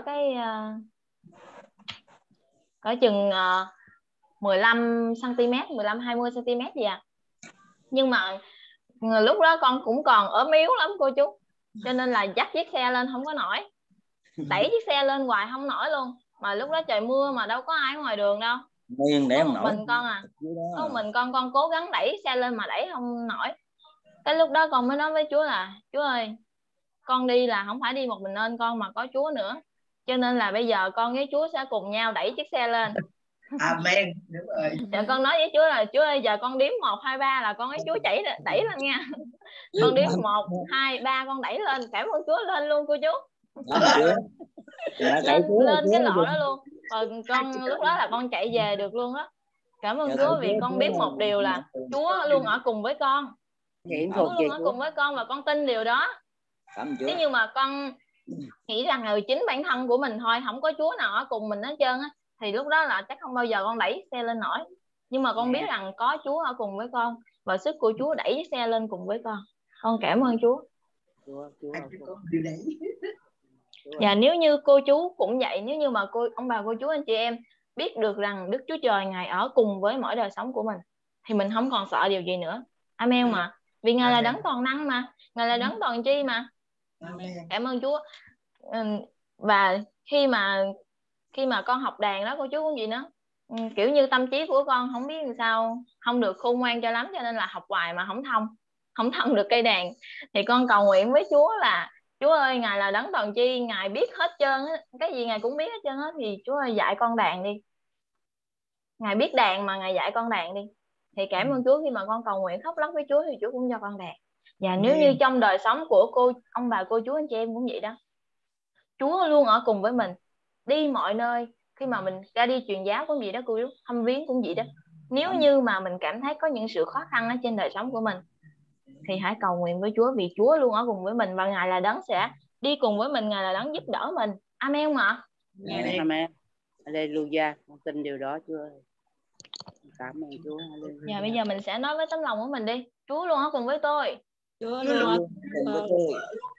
cỡ chừng 15 cm, 15-20 cm gì à. Nhưng mà lúc đó con cũng còn ốm yếu lắm cô chú, cho nên là dắt chiếc xe lên không có nổi, đẩy chiếc xe lên hoài không nổi luôn. Mà lúc đó trời mưa mà đâu có ai ở ngoài đường đâu, có một mình con à, có một mình con cố gắng đẩy xe lên mà đẩy không nổi. Cái lúc đó con mới nói với Chúa là: Chúa ơi, con đi là không phải đi một mình nên con mà có Chúa nữa, cho nên là bây giờ con với Chúa sẽ cùng nhau đẩy chiếc xe lên. Amen. Đúng rồi. Dạ con nói với Chúa là Chúa ơi, giờ con đếm 1, 2, 3 là con nói Chúa đẩy lên nha. Con đếm 1, 2, 3 con đẩy lên. Cảm ơn Chúa, lên luôn cô chú. Lên cái lọ đó luôn. Rồi con lúc đó là con chạy về được luôn đó. Cảm ơn Chúa vì con biết một điều là Chúa luôn ở cùng với con. Chúa luôn ở cùng với con và con tin điều đó. Nếu như mà con nghĩ rằng là chính bản thân của mình thôi, không có Chúa nào ở cùng mình hết trơn á, thì lúc đó là chắc không bao giờ con đẩy xe lên nổi. Nhưng mà con biết rằng có Chúa ở cùng với con và sức của Chúa đẩy xe lên cùng với con. Con cảm ơn Chúa. Và nếu như cô chú cũng vậy, nếu như mà ông bà cô chú anh chị em biết được rằng Đức Chúa Trời Ngài ở cùng với mỗi đời sống của mình thì mình không còn sợ điều gì nữa. Amen mà. Vì Ngài là đấng toàn năng mà, Ngài là đấng toàn tri mà. Cảm ơn Chúa. Và khi mà con học đàn đó cô chú cũng vậy nữa, kiểu như tâm trí của con không biết làm sao không được khôn ngoan cho lắm, cho nên là học hoài mà không thông được cây đàn. Thì con cầu nguyện với Chúa là Chúa ơi, Ngài là đấng toàn tri, Ngài biết hết trơn á, cái gì Ngài cũng biết hết trơn á, thì Chúa ơi dạy con đàn đi. Ngài biết đàn mà Ngài dạy con đàn đi. Thì cảm ơn Chúa khi mà con cầu nguyện khóc lóc với Chúa thì Chúa cũng cho con đàn. Và nếu như trong đời sống của ông bà cô chú anh chị em cũng vậy đó, Chúa luôn ở cùng với mình, đi mọi nơi. Khi mà mình ra đi truyền giáo cũng vậy đó cô chú, thăm viếng cũng vậy đó. Nếu như mà mình cảm thấy có những sự khó khăn ở trên đời sống của mình thì hãy cầu nguyện với Chúa, vì Chúa luôn ở cùng với mình và Ngài là đấng sẽ đi cùng với mình, Ngài là đấng giúp đỡ mình. Amen mà. Amen. Hallelujah. Con tin điều đó Chúa ơi. Cảm ơn Chúa. Giờ bây giờ mình sẽ nói với tấm lòng của mình đi. Chúa luôn ở cùng với tôi. Chúa luôn ở cùng với tôi.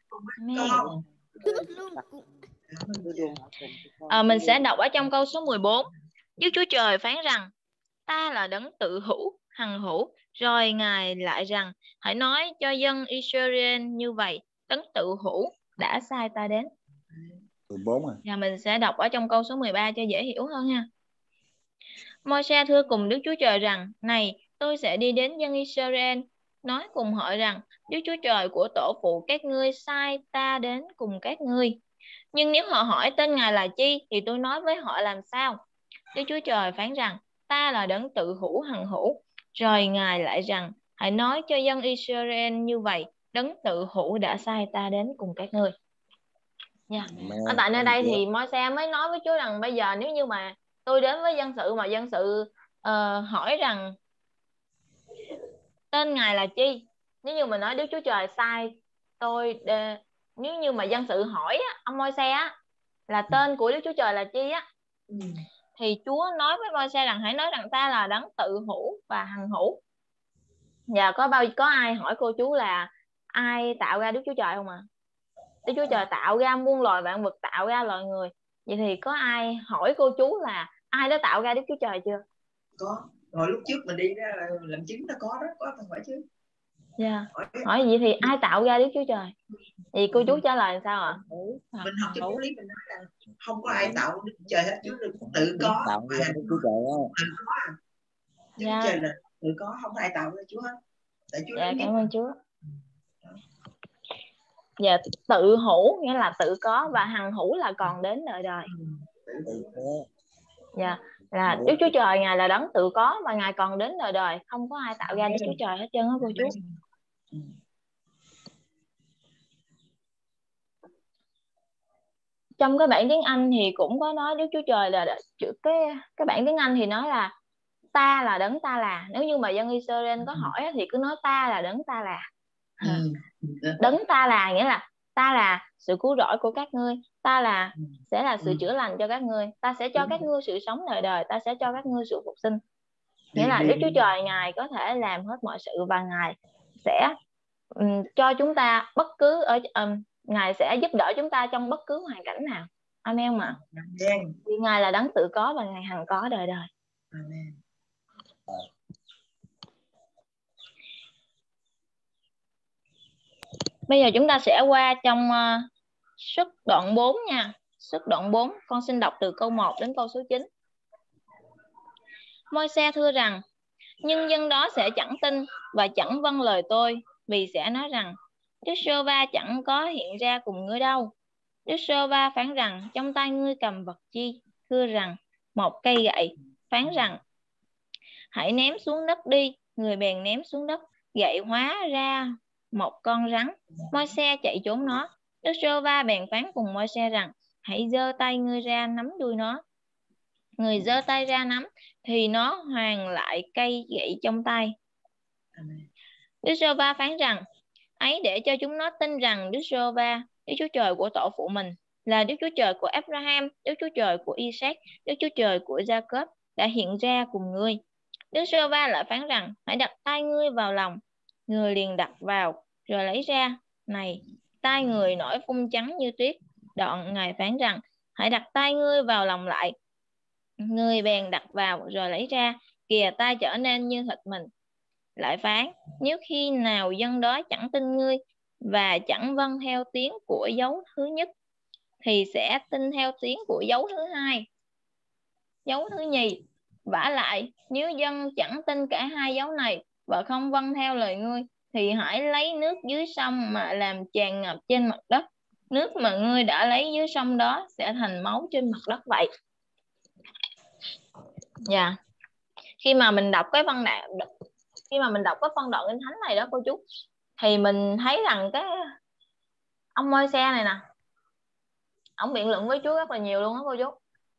Mình sẽ đọc ở trong câu số 14. Đức Chúa Trời phán rằng ta là đấng tự hữu, hằng hữu. Rồi Ngài lại rằng hãy nói cho dân Israel như vậy, đấng tự hữu đã sai ta đến. 14 à. Và mình sẽ đọc ở trong câu số 13 cho dễ hiểu hơn nha. Môi-se thưa cùng Đức Chúa Trời rằng: này, tôi sẽ đi đến dân Israel, nói cùng họ rằng Đức Chúa Trời của tổ phụ các ngươi sai ta đến cùng các ngươi. Nhưng nếu họ hỏi tên Ngài là chi thì tôi nói với họ làm sao? Đức Chúa Trời phán rằng ta là đấng tự hữu, hằng hữu. Rồi Ngài lại rằng hãy nói cho dân Israel như vậy, đấng tự hữu đã sai ta đến cùng các ngươi. Ở tại nơi đây thì Môi-se mới nói với Chúa rằng bây giờ nếu như mà tôi đến với dân sự mà dân sự hỏi rằng tên Ngài là chi, nếu như mà nói Đức Chúa Trời sai tôi, nếu như mà dân sự hỏi á, ông Môi-se á, là tên của Đức Chúa Trời là chi á, thì Chúa nói với Môi-se rằng hãy nói rằng ta là đấng tự hữu và hằng hữu. Và có ai hỏi cô chú là ai tạo ra Đức Chúa Trời không ạ? Đức Chúa Trời tạo ra muôn loài vạn vật, tạo ra loài người. Vậy thì có ai hỏi cô chú là ai đã tạo ra Đức Chúa Trời chưa? Có. Hồi lúc trước mình đi ra làm chứng nó có đó, có thằng hỏi chứ. Hỏi vậy thì ai tạo ra Đức Chúa Trời? Thì cô chú trả lời làm sao ạ? Mình học cho lý mình nói là không có ai tạo Đức Chúa Trời hết, Chúa tự có. Tạo ra Đức Chúa Trời đó. Đức Chúa Trời là tự có, không ai tạo ra Chúa hết. Tại Chúa cảm ơn Chúa. Dạ, tự hữu nghĩa là tự có và hằng hữu là còn đến đời đời. Dạ, là Đức Chúa Trời Ngài là đấng tự có và Ngài còn đến đời đời, không có ai tạo ra Đức Chúa Trời hết trơn á cô chú. Trong cái bản tiếng Anh thì cũng có nói Đức Chúa Trời là cái bản tiếng Anh thì nói là ta là đấng ta là. Nếu như mà dân Israel có hỏi thì cứ nói ta là đấng ta là. Đấng ta là nghĩa là ta là sự cứu rỗi của các ngươi, ta là sẽ là sự chữa lành cho các ngươi, ta sẽ cho các ngươi sự sống đời đời, ta sẽ cho các ngươi sự phục sinh. Nghĩa là Đức Chúa Trời Ngài có thể làm hết mọi sự và Ngài sẽ cho chúng ta bất cứ Ngài sẽ giúp đỡ chúng ta trong bất cứ hoàn cảnh nào. Amen mà. Vì Ngài là đấng tự có và Ngài hằng có đời đời. Amen. Bây giờ chúng ta sẽ qua trong Xuất đoạn 4 nha. Xuất đoạn 4, con xin đọc từ câu 1 đến câu số 9. Môi-se thưa rằng: nhưng dân đó sẽ chẳng tin và chẳng vâng lời tôi, vì sẽ nói rằng Đức Giê-hô-va chẳng có hiện ra cùng ngươi đâu. Đức Giê-hô-va phán rằng trong tay ngươi cầm vật chi? Thưa rằng một cây gậy. phán rằng: hãy ném xuống đất đi. Người bèn ném xuống đất, gậy hóa ra một con rắn. Môi-se chạy trốn nó. Đức Giê-hô-va bèn phán cùng Môi-se rằng: hãy giơ tay ngươi ra nắm đuôi nó. Người giơ tay ra nắm thì nó hoàn lại cây gậy trong tay. Đức Giê-hô-va phán rằng: ấy để cho chúng nó tin rằng Đức Giê-hô-va, Đức Chúa Trời của tổ phụ mình, là Đức Chúa Trời của Abraham, Đức Chúa Trời của Isaac, Đức Chúa Trời của Gia-cốp đã hiện ra cùng ngươi. Đức Giê-hô-va lại phán rằng: hãy đặt tay ngươi vào lòng. Người liền đặt vào rồi lấy ra. Này, tay người nổi phun trắng như tuyết. Đoạn Ngài phán rằng: hãy đặt tay ngươi vào lòng lại. Người bèn đặt vào rồi lấy ra. Kìa, tay trở nên như thịt mình. Lại phán: nếu khi nào dân đó chẳng tin ngươi và chẳng vâng theo tiếng của dấu thứ nhất, thì sẽ tin theo tiếng của dấu thứ hai, dấu thứ nhì. Vả lại, nếu dân chẳng tin cả hai dấu này và không vâng theo lời ngươi, thì hãy lấy nước dưới sông mà làm tràn ngập trên mặt đất. Nước mà ngươi đã lấy dưới sông đó sẽ thành máu trên mặt đất vậy. Dạ. Khi mà mình đọc cái phân đoạn kinh thánh này đó cô chú, thì mình thấy rằng cái ông Môi-se này nè, ông biện luận với Chúa rất là nhiều luôn đó cô chú.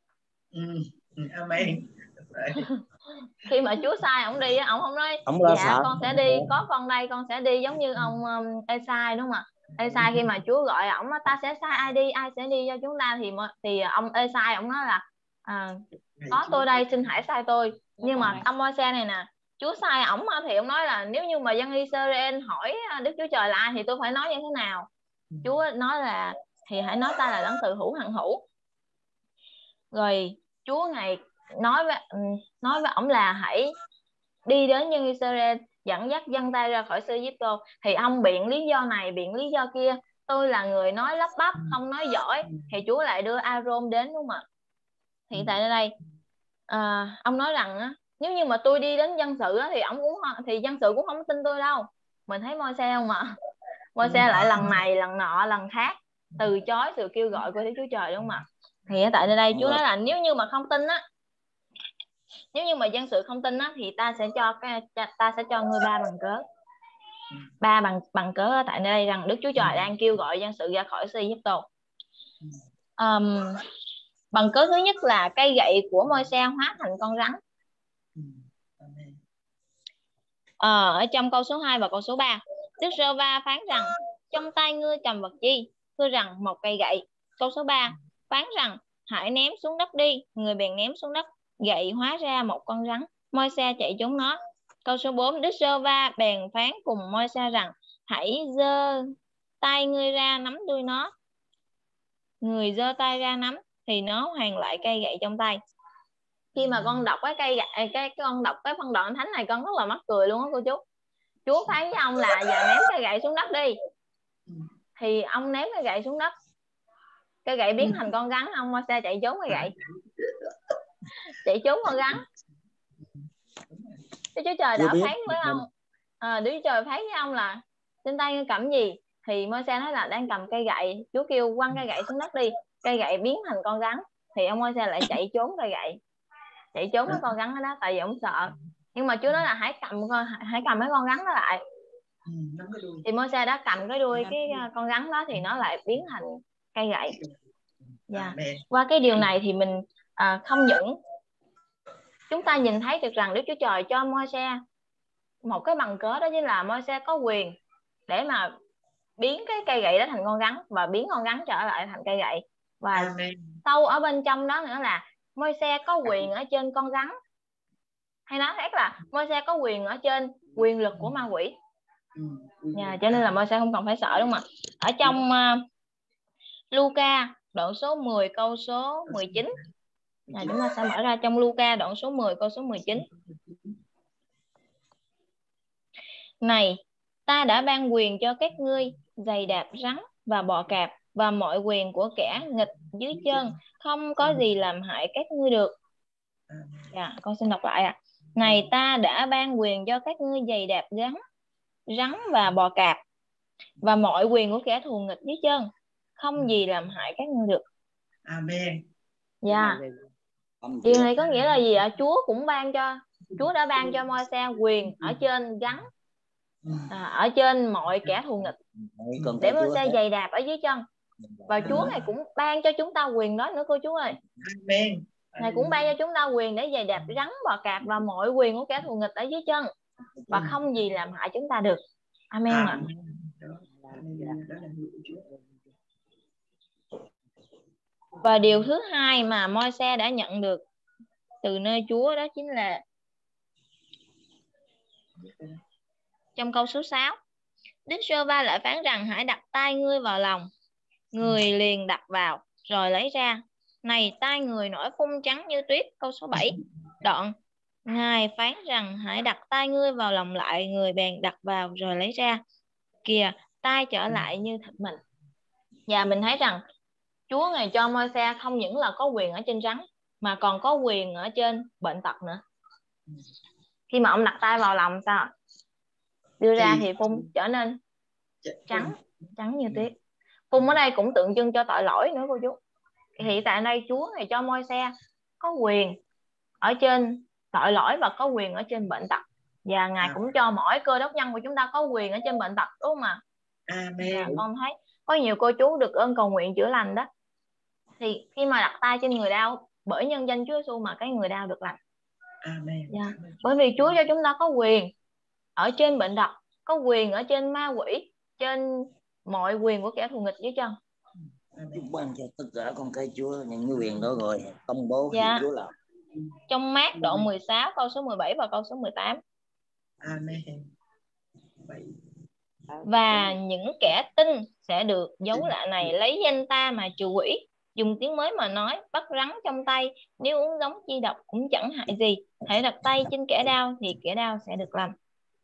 Amen. Khi mà Chúa sai ông đi, ông không nói dạ con sẽ đi, có con đây con sẽ đi, giống như ông Ê-sai đúng không ạ? Ê-sai khi mà Chúa gọi ổng, ta sẽ sai ai đi, ai sẽ đi cho chúng ta, thì ông Ê-sai ông nói là có tôi đây, xin hãy sai tôi. Nhưng mà ông Môi-se này nè, Chúa sai ổng thì ông nói là nếu như mà dân Israel hỏi Đức Chúa Trời là ai thì tôi phải nói như thế nào. Chúa nói là thì hãy nói ta là đấng từ hữu hằng hữu. Rồi Chúa Ngài nói với ổng là hãy đi đến dân Israel, dẫn dắt dân ta ra khỏi xứ Ai-Cập. Thì ông biện lý do này, biện lý do kia, tôi là người nói lắp bắp, không nói giỏi. Thì Chúa lại đưa Aaron đến đúng không ạ? Thì tại đây ông nói rằng nếu như mà tôi đi đến dân sự thì dân sự cũng không tin tôi đâu. Mình thấy Môi-se không ạ? Môi-se lại lần này lần nọ lần khác từ chối sự kêu gọi của Đức Chúa Trời đúng không ạ? Thì tại đây Chúa nói là nếu như mà không tin nếu như mà dân sự không tin thì ta sẽ cho ngươi 3 bằng cớ. 3 bằng cớ tại đây rằng Đức Chúa Trời đang kêu gọi dân sự ra khỏi xứ Ai-Cập. Bằng cớ thứ nhất là cây gậy của Môi-se hóa thành con rắn. Ở trong câu số 2 và câu số 3, Đức Giê-hô-va phán rằng: trong tay ngươi cầm vật chi? Thưa rằng một cây gậy. Câu số 3 phán rằng: hãy ném xuống đất đi. Người bèn ném xuống đất, gậy hóa ra một con rắn. Môi-se chạy trốn nó. Câu số 4, Đức Giê-hô-va bèn phán cùng Môi-se rằng: hãy giơ tay ngươi ra nắm đuôi nó. Người giơ tay ra nắm thì nó hoàn lại cây gậy trong tay. Khi mà con đọc con đọc cái phân đoạn thánh này, con rất là mắc cười luôn á cô chú. Chúa phán với ông là giờ ném cây gậy xuống đất đi. Thì ông ném cây gậy xuống đất, cây gậy biến thành con rắn. Ông Môi-se chạy trốn cây gậy, chạy trốn con rắn. Đức Chúa Trời đã phán với ông, Đức Chúa Trời phán với ông là trên tay ngươi cầm gì? Thì Môi-se nói là đang cầm cây gậy. Chúa kêu quăng cây gậy xuống đất đi, cây gậy biến thành con rắn. Thì ông Môi-se lại chạy trốn cây gậy, chạy trốn cái con rắn đó, tại vì ông sợ. Nhưng mà Chúa nói là hãy cầm cái con rắn đó lại. Thì Môi-se đã cầm cái đuôi cái con rắn đó, thì nó lại biến thành cây gậy. Qua cái điều này thì mình không những chúng ta nhìn thấy được rằng Đức Chúa Trời cho Môi-se một cái bằng cớ, đó chính là Môi-se có quyền để mà biến cái cây gậy đó thành con rắn và biến con rắn trở lại thành cây gậy. Và sâu ở bên trong đó nữa là Môi-se có quyền ở trên con rắn, hay nói khác là Môi-se có quyền ở trên quyền lực của ma quỷ. Cho nên là Môi-se không cần phải sợ đúng không ạ? Ở trong Luca đoạn số 10 câu số 19, chúng ta sẽ mở ra trong Luca đoạn số 10 câu số 19. Này, ta đã ban quyền cho các ngươi giày đạp rắn và bọ cạp và mọi quyền của kẻ nghịch dưới chân, không có gì làm hại các ngươi được. Con xin đọc lại ạ. Này, ta đã ban quyền cho các ngươi giày đạp rắn và bò cạp và mọi quyền của kẻ thù nghịch dưới chân, không gì làm hại các ngươi được. Amen. Điều này có nghĩa là gì ạ? Chúa đã ban cho Môi-se quyền ở trên gắn, ở trên mọi kẻ thù nghịch, để Môi-se giày đạp ở dưới chân. Và Chúa Ngài cũng ban cho chúng ta quyền đó nữa cô chú ơi. Amen. Ngài cũng ban cho chúng ta quyền để giày đạp rắn, bò cạp và mọi quyền của kẻ thù nghịch ở dưới chân, và không gì làm hại chúng ta được. Amen ạ. Và điều thứ hai mà Môi-se đã nhận được từ nơi Chúa đó chính là trong câu số 6. Đức Giê-hô-va lại phán rằng: hãy đặt tay ngươi vào lòng. Người liền đặt vào rồi lấy ra. Này, tay người nổi phun trắng như tuyết. Câu số 7. Đoạn Ngài phán rằng: hãy đặt tay ngươi vào lòng lại. Người bèn đặt vào rồi lấy ra. Kìa, tay trở lại như thịt mình. Và mình thấy rằng Chúa Ngài cho Môi-se không những là có quyền ở trên rắn, mà còn có quyền ở trên bệnh tật nữa. Khi mà ông đặt tay vào lòng sao? Đưa ra thì phun trở nên trắng như tuyết. Phun ở đây cũng tượng trưng cho tội lỗi nữa cô chú. Thì tại đây Chúa Ngài cho Môi-se có quyền ở trên tội lỗi và có quyền ở trên bệnh tật. Và Ngài cũng cho mỗi cơ đốc nhân của chúng ta có quyền ở trên bệnh tật, đúng không ạ? Và con thấy có nhiều cô chú được ơn cầu nguyện chữa lành đó. Thì khi mà đặt tay trên người đau, bởi nhân danh Chúa Giêsu mà cái người đau được lành. Bởi vì Chúa cho chúng ta có quyền ở trên bệnh tật, có quyền ở trên ma quỷ, trên mọi quyền của kẻ thù nghịch dưới chân. Chúa ban cho tất cả con cái Chúa những quyền đó rồi công bố thì Chúa làm. Trong Mát đoạn 16 câu số 17 và câu số 18. Amen. Và những kẻ tin sẽ được dấu lạ này: lấy danh ta mà trừ quỷ, dùng tiếng mới mà nói, bắt rắn trong tay, nếu uống giống chi độc cũng chẳng hại gì. Hãy đặt tay trên kẻ đau thì kẻ đau sẽ được lành.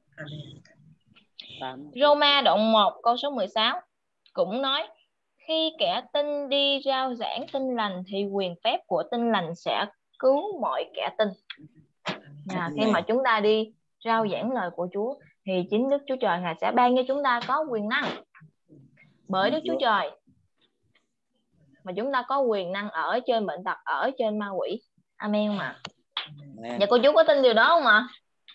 Roma đoạn 1 câu số 16 cũng nói: khi kẻ tin đi rao giảng tin lành thì quyền phép của tin lành sẽ cứu mọi kẻ tin. Khi mà chúng ta đi rao giảng lời của Chúa thì chính Đức Chúa Trời Ngài sẽ ban cho chúng ta có quyền năng bởi Đức Chúa Trời, mà chúng ta có quyền năng ở trên bệnh tật, ở trên ma quỷ. Amen mà. Dạ cô chú có tin điều đó không ạ?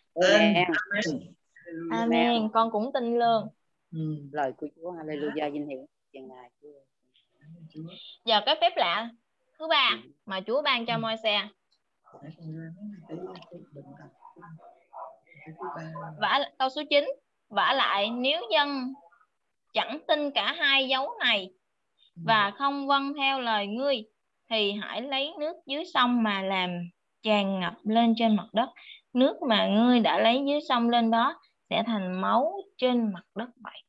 Amen. Con cũng tin luôn. Lời của Chúa. Hallelujah, vinh hiển cho Ngài. Giờ cái phép lạ thứ ba mà Chúa ban cho Môi-se. Câu số 9. Vả lại nếu dân chẳng tin cả hai dấu này và không vâng theo lời ngươi, thì hãy lấy nước dưới sông mà làm tràn ngập lên trên mặt đất. Nước mà ngươi đã lấy dưới sông lên đó sẽ thành máu trên mặt đất vậy.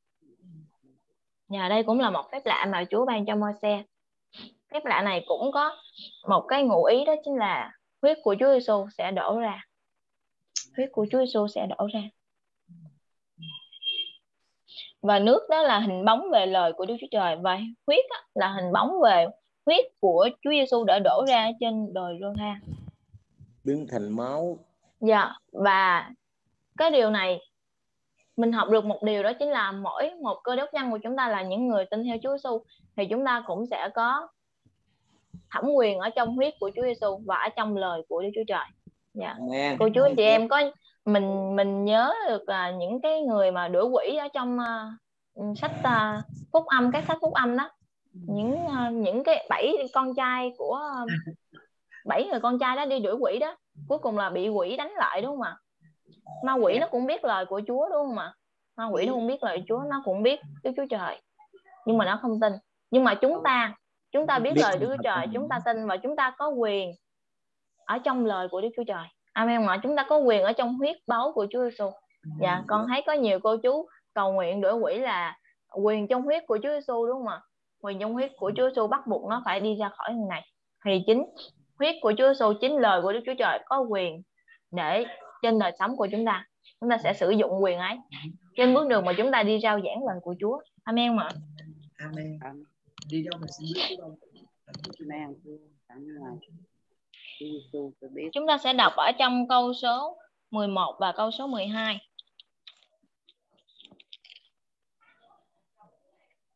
Và đây cũng là một phép lạ mà Chúa ban cho Môi-se. Phép lạ này cũng có một cái ngụ ý, đó chính là huyết của Chúa Giêsu sẽ đổ ra. Huyết của Chúa Giêsu sẽ đổ ra. Và nước đó là hình bóng về lời của Đức Chúa Trời, và huyết là hình bóng về huyết của Chúa Giêsu đã đổ ra trên đồi Gô-tha, biến thành máu. Dạ, và cái điều này mình học được một điều, đó chính là mỗi một cơ đốc nhân của chúng ta là những người tin theo Chúa Giêsu thì chúng ta cũng sẽ có thẩm quyền ở trong huyết của Chúa Giêsu và ở trong lời của Đức Chúa Trời. Dạ. Cô chú anh chị em có mình nhớ được những cái người mà đuổi quỷ ở trong sách phúc âm, các sách phúc âm đó, những cái 7 con trai của 7 người con trai đó đi đuổi quỷ đó, cuối cùng là bị quỷ đánh lại, đúng không ạ? Ma quỷ nó cũng biết lời của Chúa, đúng không ạ? Ma quỷ nó cũng biết lời Chúa, nó cũng biết Đức Chúa Trời, nhưng mà nó không tin. Nhưng mà chúng ta biết lời Đức Chúa Trời, chúng ta tin và chúng ta có quyền ở trong lời của Đức Chúa Trời. Amen mà. Chúng ta có quyền ở trong huyết báu của Chúa Giêsu. Dạ, con thấy có nhiều cô chú cầu nguyện đuổi quỷ là quyền trong huyết của Chúa Giêsu, đúng không ạ? Quyền trong huyết của Chúa Giêsu bắt buộc nó phải đi ra khỏi người này. Thì chính huyết của Chúa Giêsu, chính lời của Đức Chúa Trời có quyền để trên đời sống của chúng ta sẽ sử dụng quyền ấy trên bước đường mà chúng ta đi rao giảng lời của Chúa. Amen mà. Amen. Đi đâu mà xin biết đâu. Amen. Chúng ta sẽ đọc ở trong câu số 11 và câu số 12.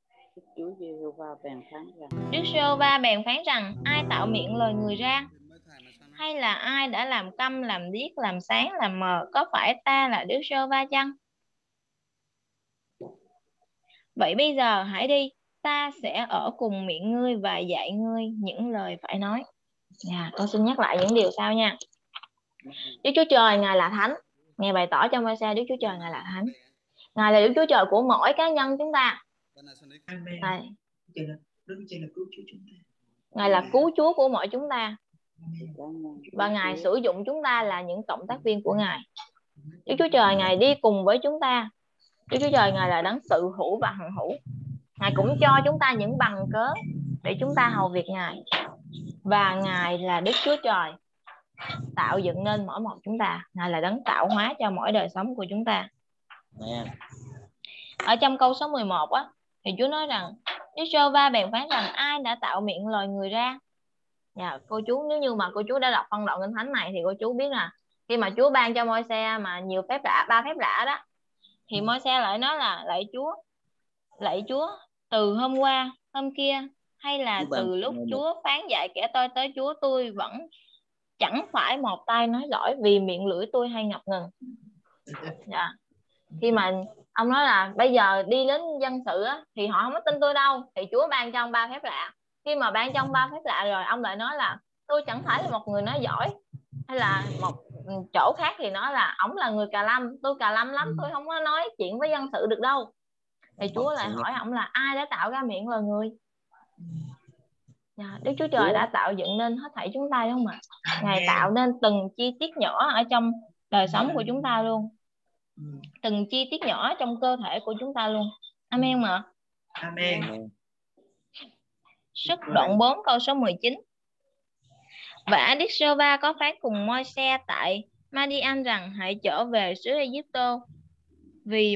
Đức Giê-hô-va bèn phán rằng: Đức Giê-hô-va bèn phán rằng: ai tạo miệng lời người ra hay là ai đã làm câm, làm điếc, làm sáng, làm mờ? Có phải ta là Đức Giê-hô-va chăng? Vậy bây giờ hãy đi, ta sẽ ở cùng miệng ngươi và dạy ngươi những lời phải nói. Con xin nhắc lại những điều sau nha. Đức Chúa Trời Ngài là Thánh. Ngài bày tỏ cho Môi-se Đức Chúa Trời Ngài là Thánh. Ngài là Đức Chúa Trời của mỗi cá nhân chúng ta. Ngài là cứu Chúa của mỗi chúng ta. Và Ngài sử dụng chúng ta là những cộng tác viên của Ngài. Đức Chúa Trời Ngài đi cùng với chúng ta. Đức Chúa Trời Ngài là đấng tự hữu và hằng hữu. Ngài cũng cho chúng ta những bằng cớ để chúng ta hầu việc Ngài. Và Ngài là Đức Chúa Trời tạo dựng nên mỗi một chúng ta. Ngài là đấng tạo hóa cho mỗi đời sống của chúng ta. Ở trong câu số 11 á, thì Chúa nói rằng Đức Giê-hô-va bèn phán rằng ai đã tạo miệng loài người ra. Cô chú, nếu như mà cô chú đã đọc phân đoạn Kinh Thánh này thì cô chú biết là khi mà Chúa ban cho Môi-se mà nhiều phép lạ, 3 phép lạ đó, thì Môi-se lại nói là lạy Chúa từ hôm qua, hôm kia, hay là từ lúc Chúa phán dạy kẻ tôi tới Chúa, tôi vẫn chẳng phải một tay nói lỗi, vì miệng lưỡi tôi hay ngập ngừng. Khi mà ông nói là bây giờ đi đến dân sự á, thì họ không có tin tôi đâu, thì Chúa ban cho ông 3 phép lạ. Khi mà ban cho ông 3 phép lạ rồi, ông lại nói là tôi chẳng phải là một người nói giỏi, hay là một chỗ khác thì nói là ổng là người cà lâm, tôi cà lâm lắm, tôi không có nói chuyện với dân sự được đâu. Thì Chúa lại hỏi ổng là ai đã tạo ra miệng loài người? Đức Chúa Trời đã tạo dựng nên hết thảy chúng ta, đúng không ạ? Ngài tạo nên từng chi tiết nhỏ ở trong đời sống của chúng ta luôn, từng chi tiết nhỏ trong cơ thể của chúng ta luôn. Amen mà. Amen. Sức đoạn 4 câu số 19. Và Đức Giê-hô-va có phán cùng Môi-se tại Ma-đi-an rằng hãy trở về xứ Ai-cập, vì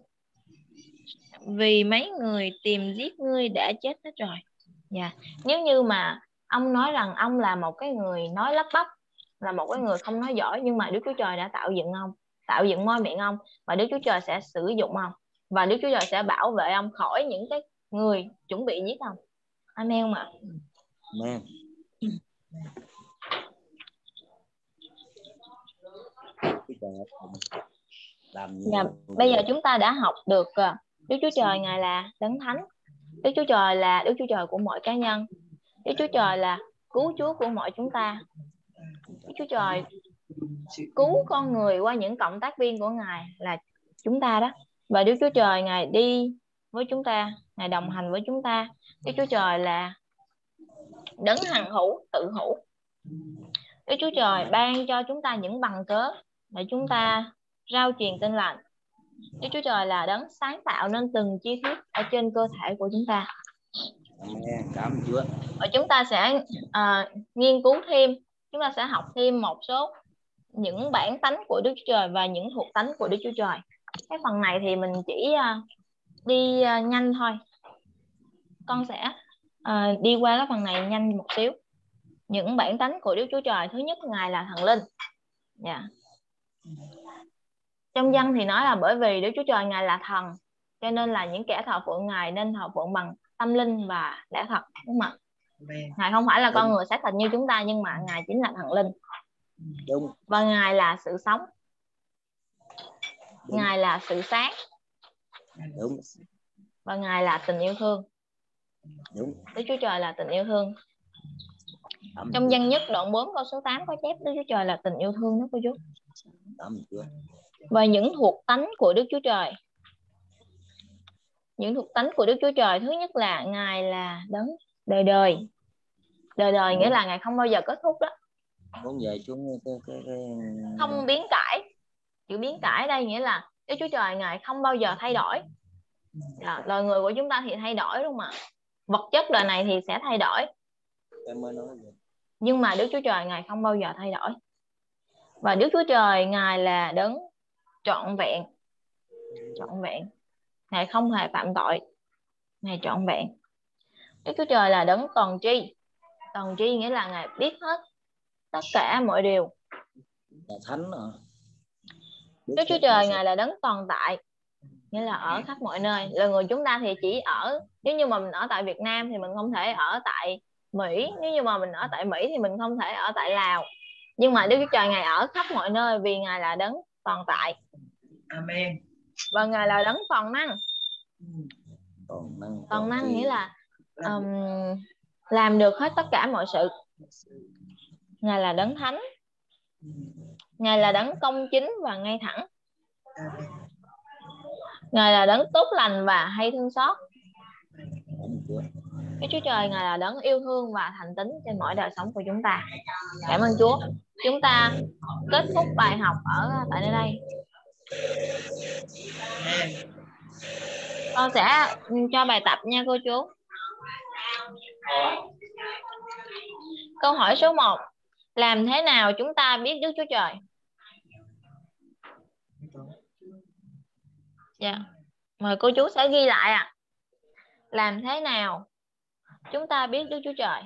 mấy người tìm giết ngươi đã chết hết rồi. Nếu như mà ông nói rằng ông là một cái người nói lắp bắp, là một cái người không nói giỏi, nhưng mà Đức Chúa Trời đã tạo dựng ông, tạo dựng môi miệng ông, và Đức Chúa Trời sẽ sử dụng ông, và Đức Chúa Trời sẽ bảo vệ ông khỏi những cái người chuẩn bị giết ông. Amen mà. Amen. Bây giờ chúng ta đã học được Đức Chúa Trời Ngài là đấng thánh. Đức Chúa Trời là Đức Chúa Trời của mỗi cá nhân. Đức Chúa Trời là cứu Chúa của mọi chúng ta. Đức Chúa Trời cứu con người qua những cộng tác viên của Ngài là chúng ta đó. Và Đức Chúa Trời Ngài đi với chúng ta, Ngài đồng hành với chúng ta. Đức Chúa Trời là đấng hằng hữu, tự hữu. Đức Chúa Trời ban cho chúng ta những bằng cớ để chúng ta rao truyền tin lành. Đức Chúa Trời là đấng sáng tạo nên từng chi tiết ở trên cơ thể của chúng ta. Cảm ơn Chúa. Và chúng ta sẽ nghiên cứu thêm, chúng ta sẽ học thêm một số những bản tánh của Đức Chúa Trời và những thuộc tánh của Đức Chúa Trời. Cái phần này thì mình chỉ đi nhanh thôi. Con sẽ đi qua cái phần này nhanh một xíu. Những bản tánh của Đức Chúa Trời, thứ nhất Ngài là thần linh. Trong văn thì nói là bởi vì Đức Chúa Trời Ngài là thần, cho nên là những kẻ thờ phượng Ngài nên thờ phượng bằng tâm linh và lẽ thật, đúng không ạ? Ngài không phải là con người xác thịt như chúng ta, nhưng mà Ngài chính là thần linh. Đúng. Và Ngài là sự sống. Ngài là sự sáng. Đúng. Và Ngài là tình yêu thương. Đúng. Đức Chúa Trời là tình yêu thương. Trong Dân Nhất đoạn 4 câu số 8 có chép Đức Chúa Trời là tình yêu thương đó cô chú. Và những thuộc tánh của Đức Chúa Trời. Những thuộc tánh của Đức Chúa Trời, thứ nhất là Ngài là đấng đời đời. Đời đời nghĩa là Ngài không bao giờ kết thúc đó. Không về xuống không biến cải. Chữ biến cải ở đây nghĩa là Đức Chúa Trời Ngài không bao giờ thay đổi. Loài người của chúng ta thì thay đổi, đúng không ạ? Vật chất đời này thì sẽ thay đổi. Nhưng mà Đức Chúa Trời Ngài không bao giờ thay đổi. Và Đức Chúa Trời Ngài là đấng trọn vẹn. Trọn vẹn. Ngài không hề phạm tội. Ngài trọn vẹn. Đức Chúa Trời là đấng toàn tri. Toàn tri nghĩa là Ngài biết hết tất cả mọi điều. Là thánh à. Đức Chúa Trời Ngài là đấng tồn tại, nghĩa là ở khắp mọi nơi. Là người chúng ta thì chỉ ở, nếu như mà mình ở tại Việt Nam thì mình không thể ở tại Mỹ. Nếu như mà mình ở tại Mỹ thì mình không thể ở tại Lào. Nhưng mà Đức Chúa Trời Ngài ở khắp mọi nơi vì Ngài là đấng toàn tại. Amen. Và Ngài là đấng toàn năng. Toàn năng nghĩa là làm được hết tất cả mọi sự. Ngài là đấng thánh. Ngài là đấng công chính và ngay thẳng. Ngài là đấng tốt lành và hay thương xót. Đức Chúa Trời Ngài là đấng yêu thương và thành tín trên mọi đời sống của chúng ta. Cảm ơn Chúa. Chúng ta kết thúc bài học ở tại nơi đây. Con sẽ cho bài tập nha cô chú. Câu hỏi số 1. Làm thế nào chúng ta biết Đức Chúa Trời? Dạ. Mời cô chú sẽ ghi lại ạ. Làm thế nào chúng ta biết Đức Chúa Trời?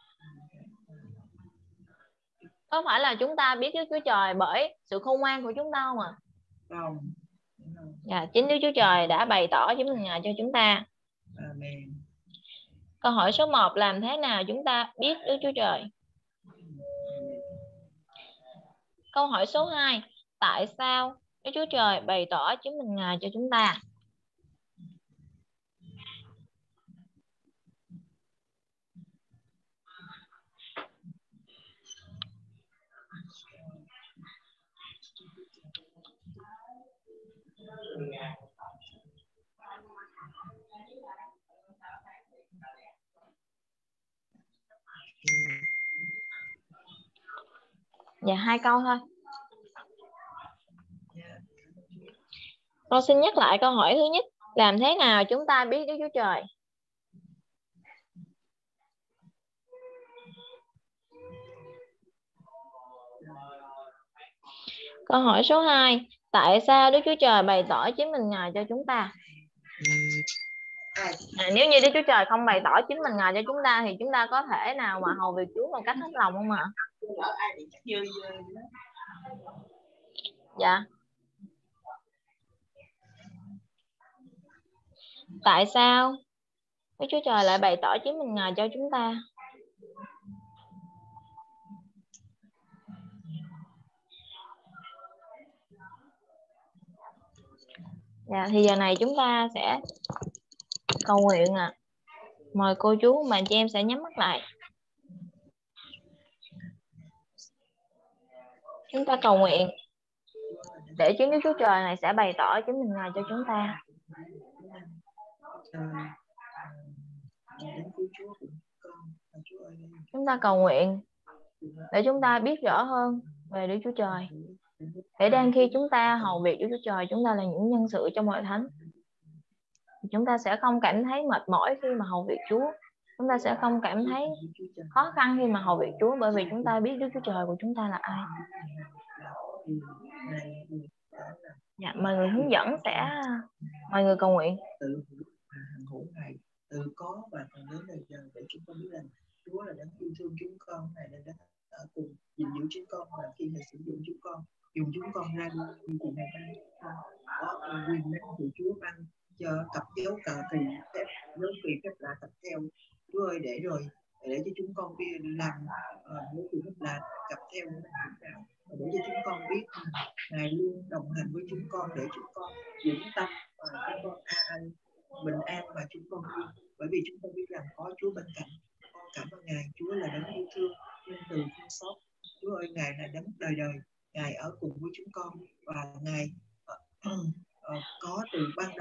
Có phải là chúng ta biết Đức Chúa Trời bởi sự khôn ngoan của chúng ta không ạ? Không. Dạ, chính Đức Chúa Trời đã bày tỏ chính mình Ngài cho chúng ta. Amen. Câu hỏi số 1. Làm thế nào chúng ta biết Đức Chúa Trời? Câu hỏi số 2. Tại sao Đức Chúa Trời bày tỏ chính mình Ngài cho chúng ta? Dạ, 2 câu thôi. Con xin nhắc lại câu hỏi thứ nhất. Làm thế nào chúng ta biết Đức Chúa Trời? Câu hỏi số 2. Tại sao Đức Chúa Trời bày tỏ chính mình Ngài cho chúng ta? Nếu như Đức Chúa Trời không bày tỏ chính mình Ngài cho chúng ta thì chúng ta có thể nào mà hầu việc Chúa một cách hết lòng không ạ? Dạ. Tại sao Đức Chúa Trời lại bày tỏ chính mình Ngài cho chúng ta? Dạ, thì giờ này chúng ta sẽ cầu nguyện ạ. Mời cô chú và chị em sẽ nhắm mắt lại. Chúng ta cầu nguyện để chính Đức Chúa Trời này sẽ bày tỏ chính mình Ngài cho chúng ta. Chúng ta cầu nguyện để chúng ta biết rõ hơn về Đức Chúa Trời. Để đang khi chúng ta hầu việc Đức Chúa Trời, chúng ta là những nhân sự trong hội thánh. Chúng ta sẽ không cảm thấy mệt mỏi khi mà hầu việc Chúa. Chúng ta sẽ không cảm thấy khó khăn khi mà hầu việc Chúa, bởi vì chúng ta biết Đức Chúa Trời của chúng ta là ai. Dạ, mời người hướng dẫn sẽ mời người cầu nguyện. Từ có và còn đến đời giờ để chúng con biết rằng Chúa là đấng yêu thương chúng con, Ngài là đấng ở cùng gìn giữ chúng con, và khi Ngài sử dụng chúng con, dùng chúng con ra đi thì Ngài có quyền năng của Chúa ban cho cặp dấu cờ kỳ phép, dấu kỳ phép lạ tập theo Chúa ơi, để cho chúng con biết làm dấu kỳ phép lạ cặp theo để cho chúng con biết Ngài luôn đồng hành với chúng con, để chúng con vững tâm và chúng con bình an mà chúng con đi, bởi vì chúng con biết rằng có Chúa bên cạnh. Con cảm ơn Ngài. Chúa là đấng yêu thương, nhân từ, thương xót. Chúa ơi, Ngài là đấng đời đời, Ngài ở cùng với chúng con, và Ngài có từ ban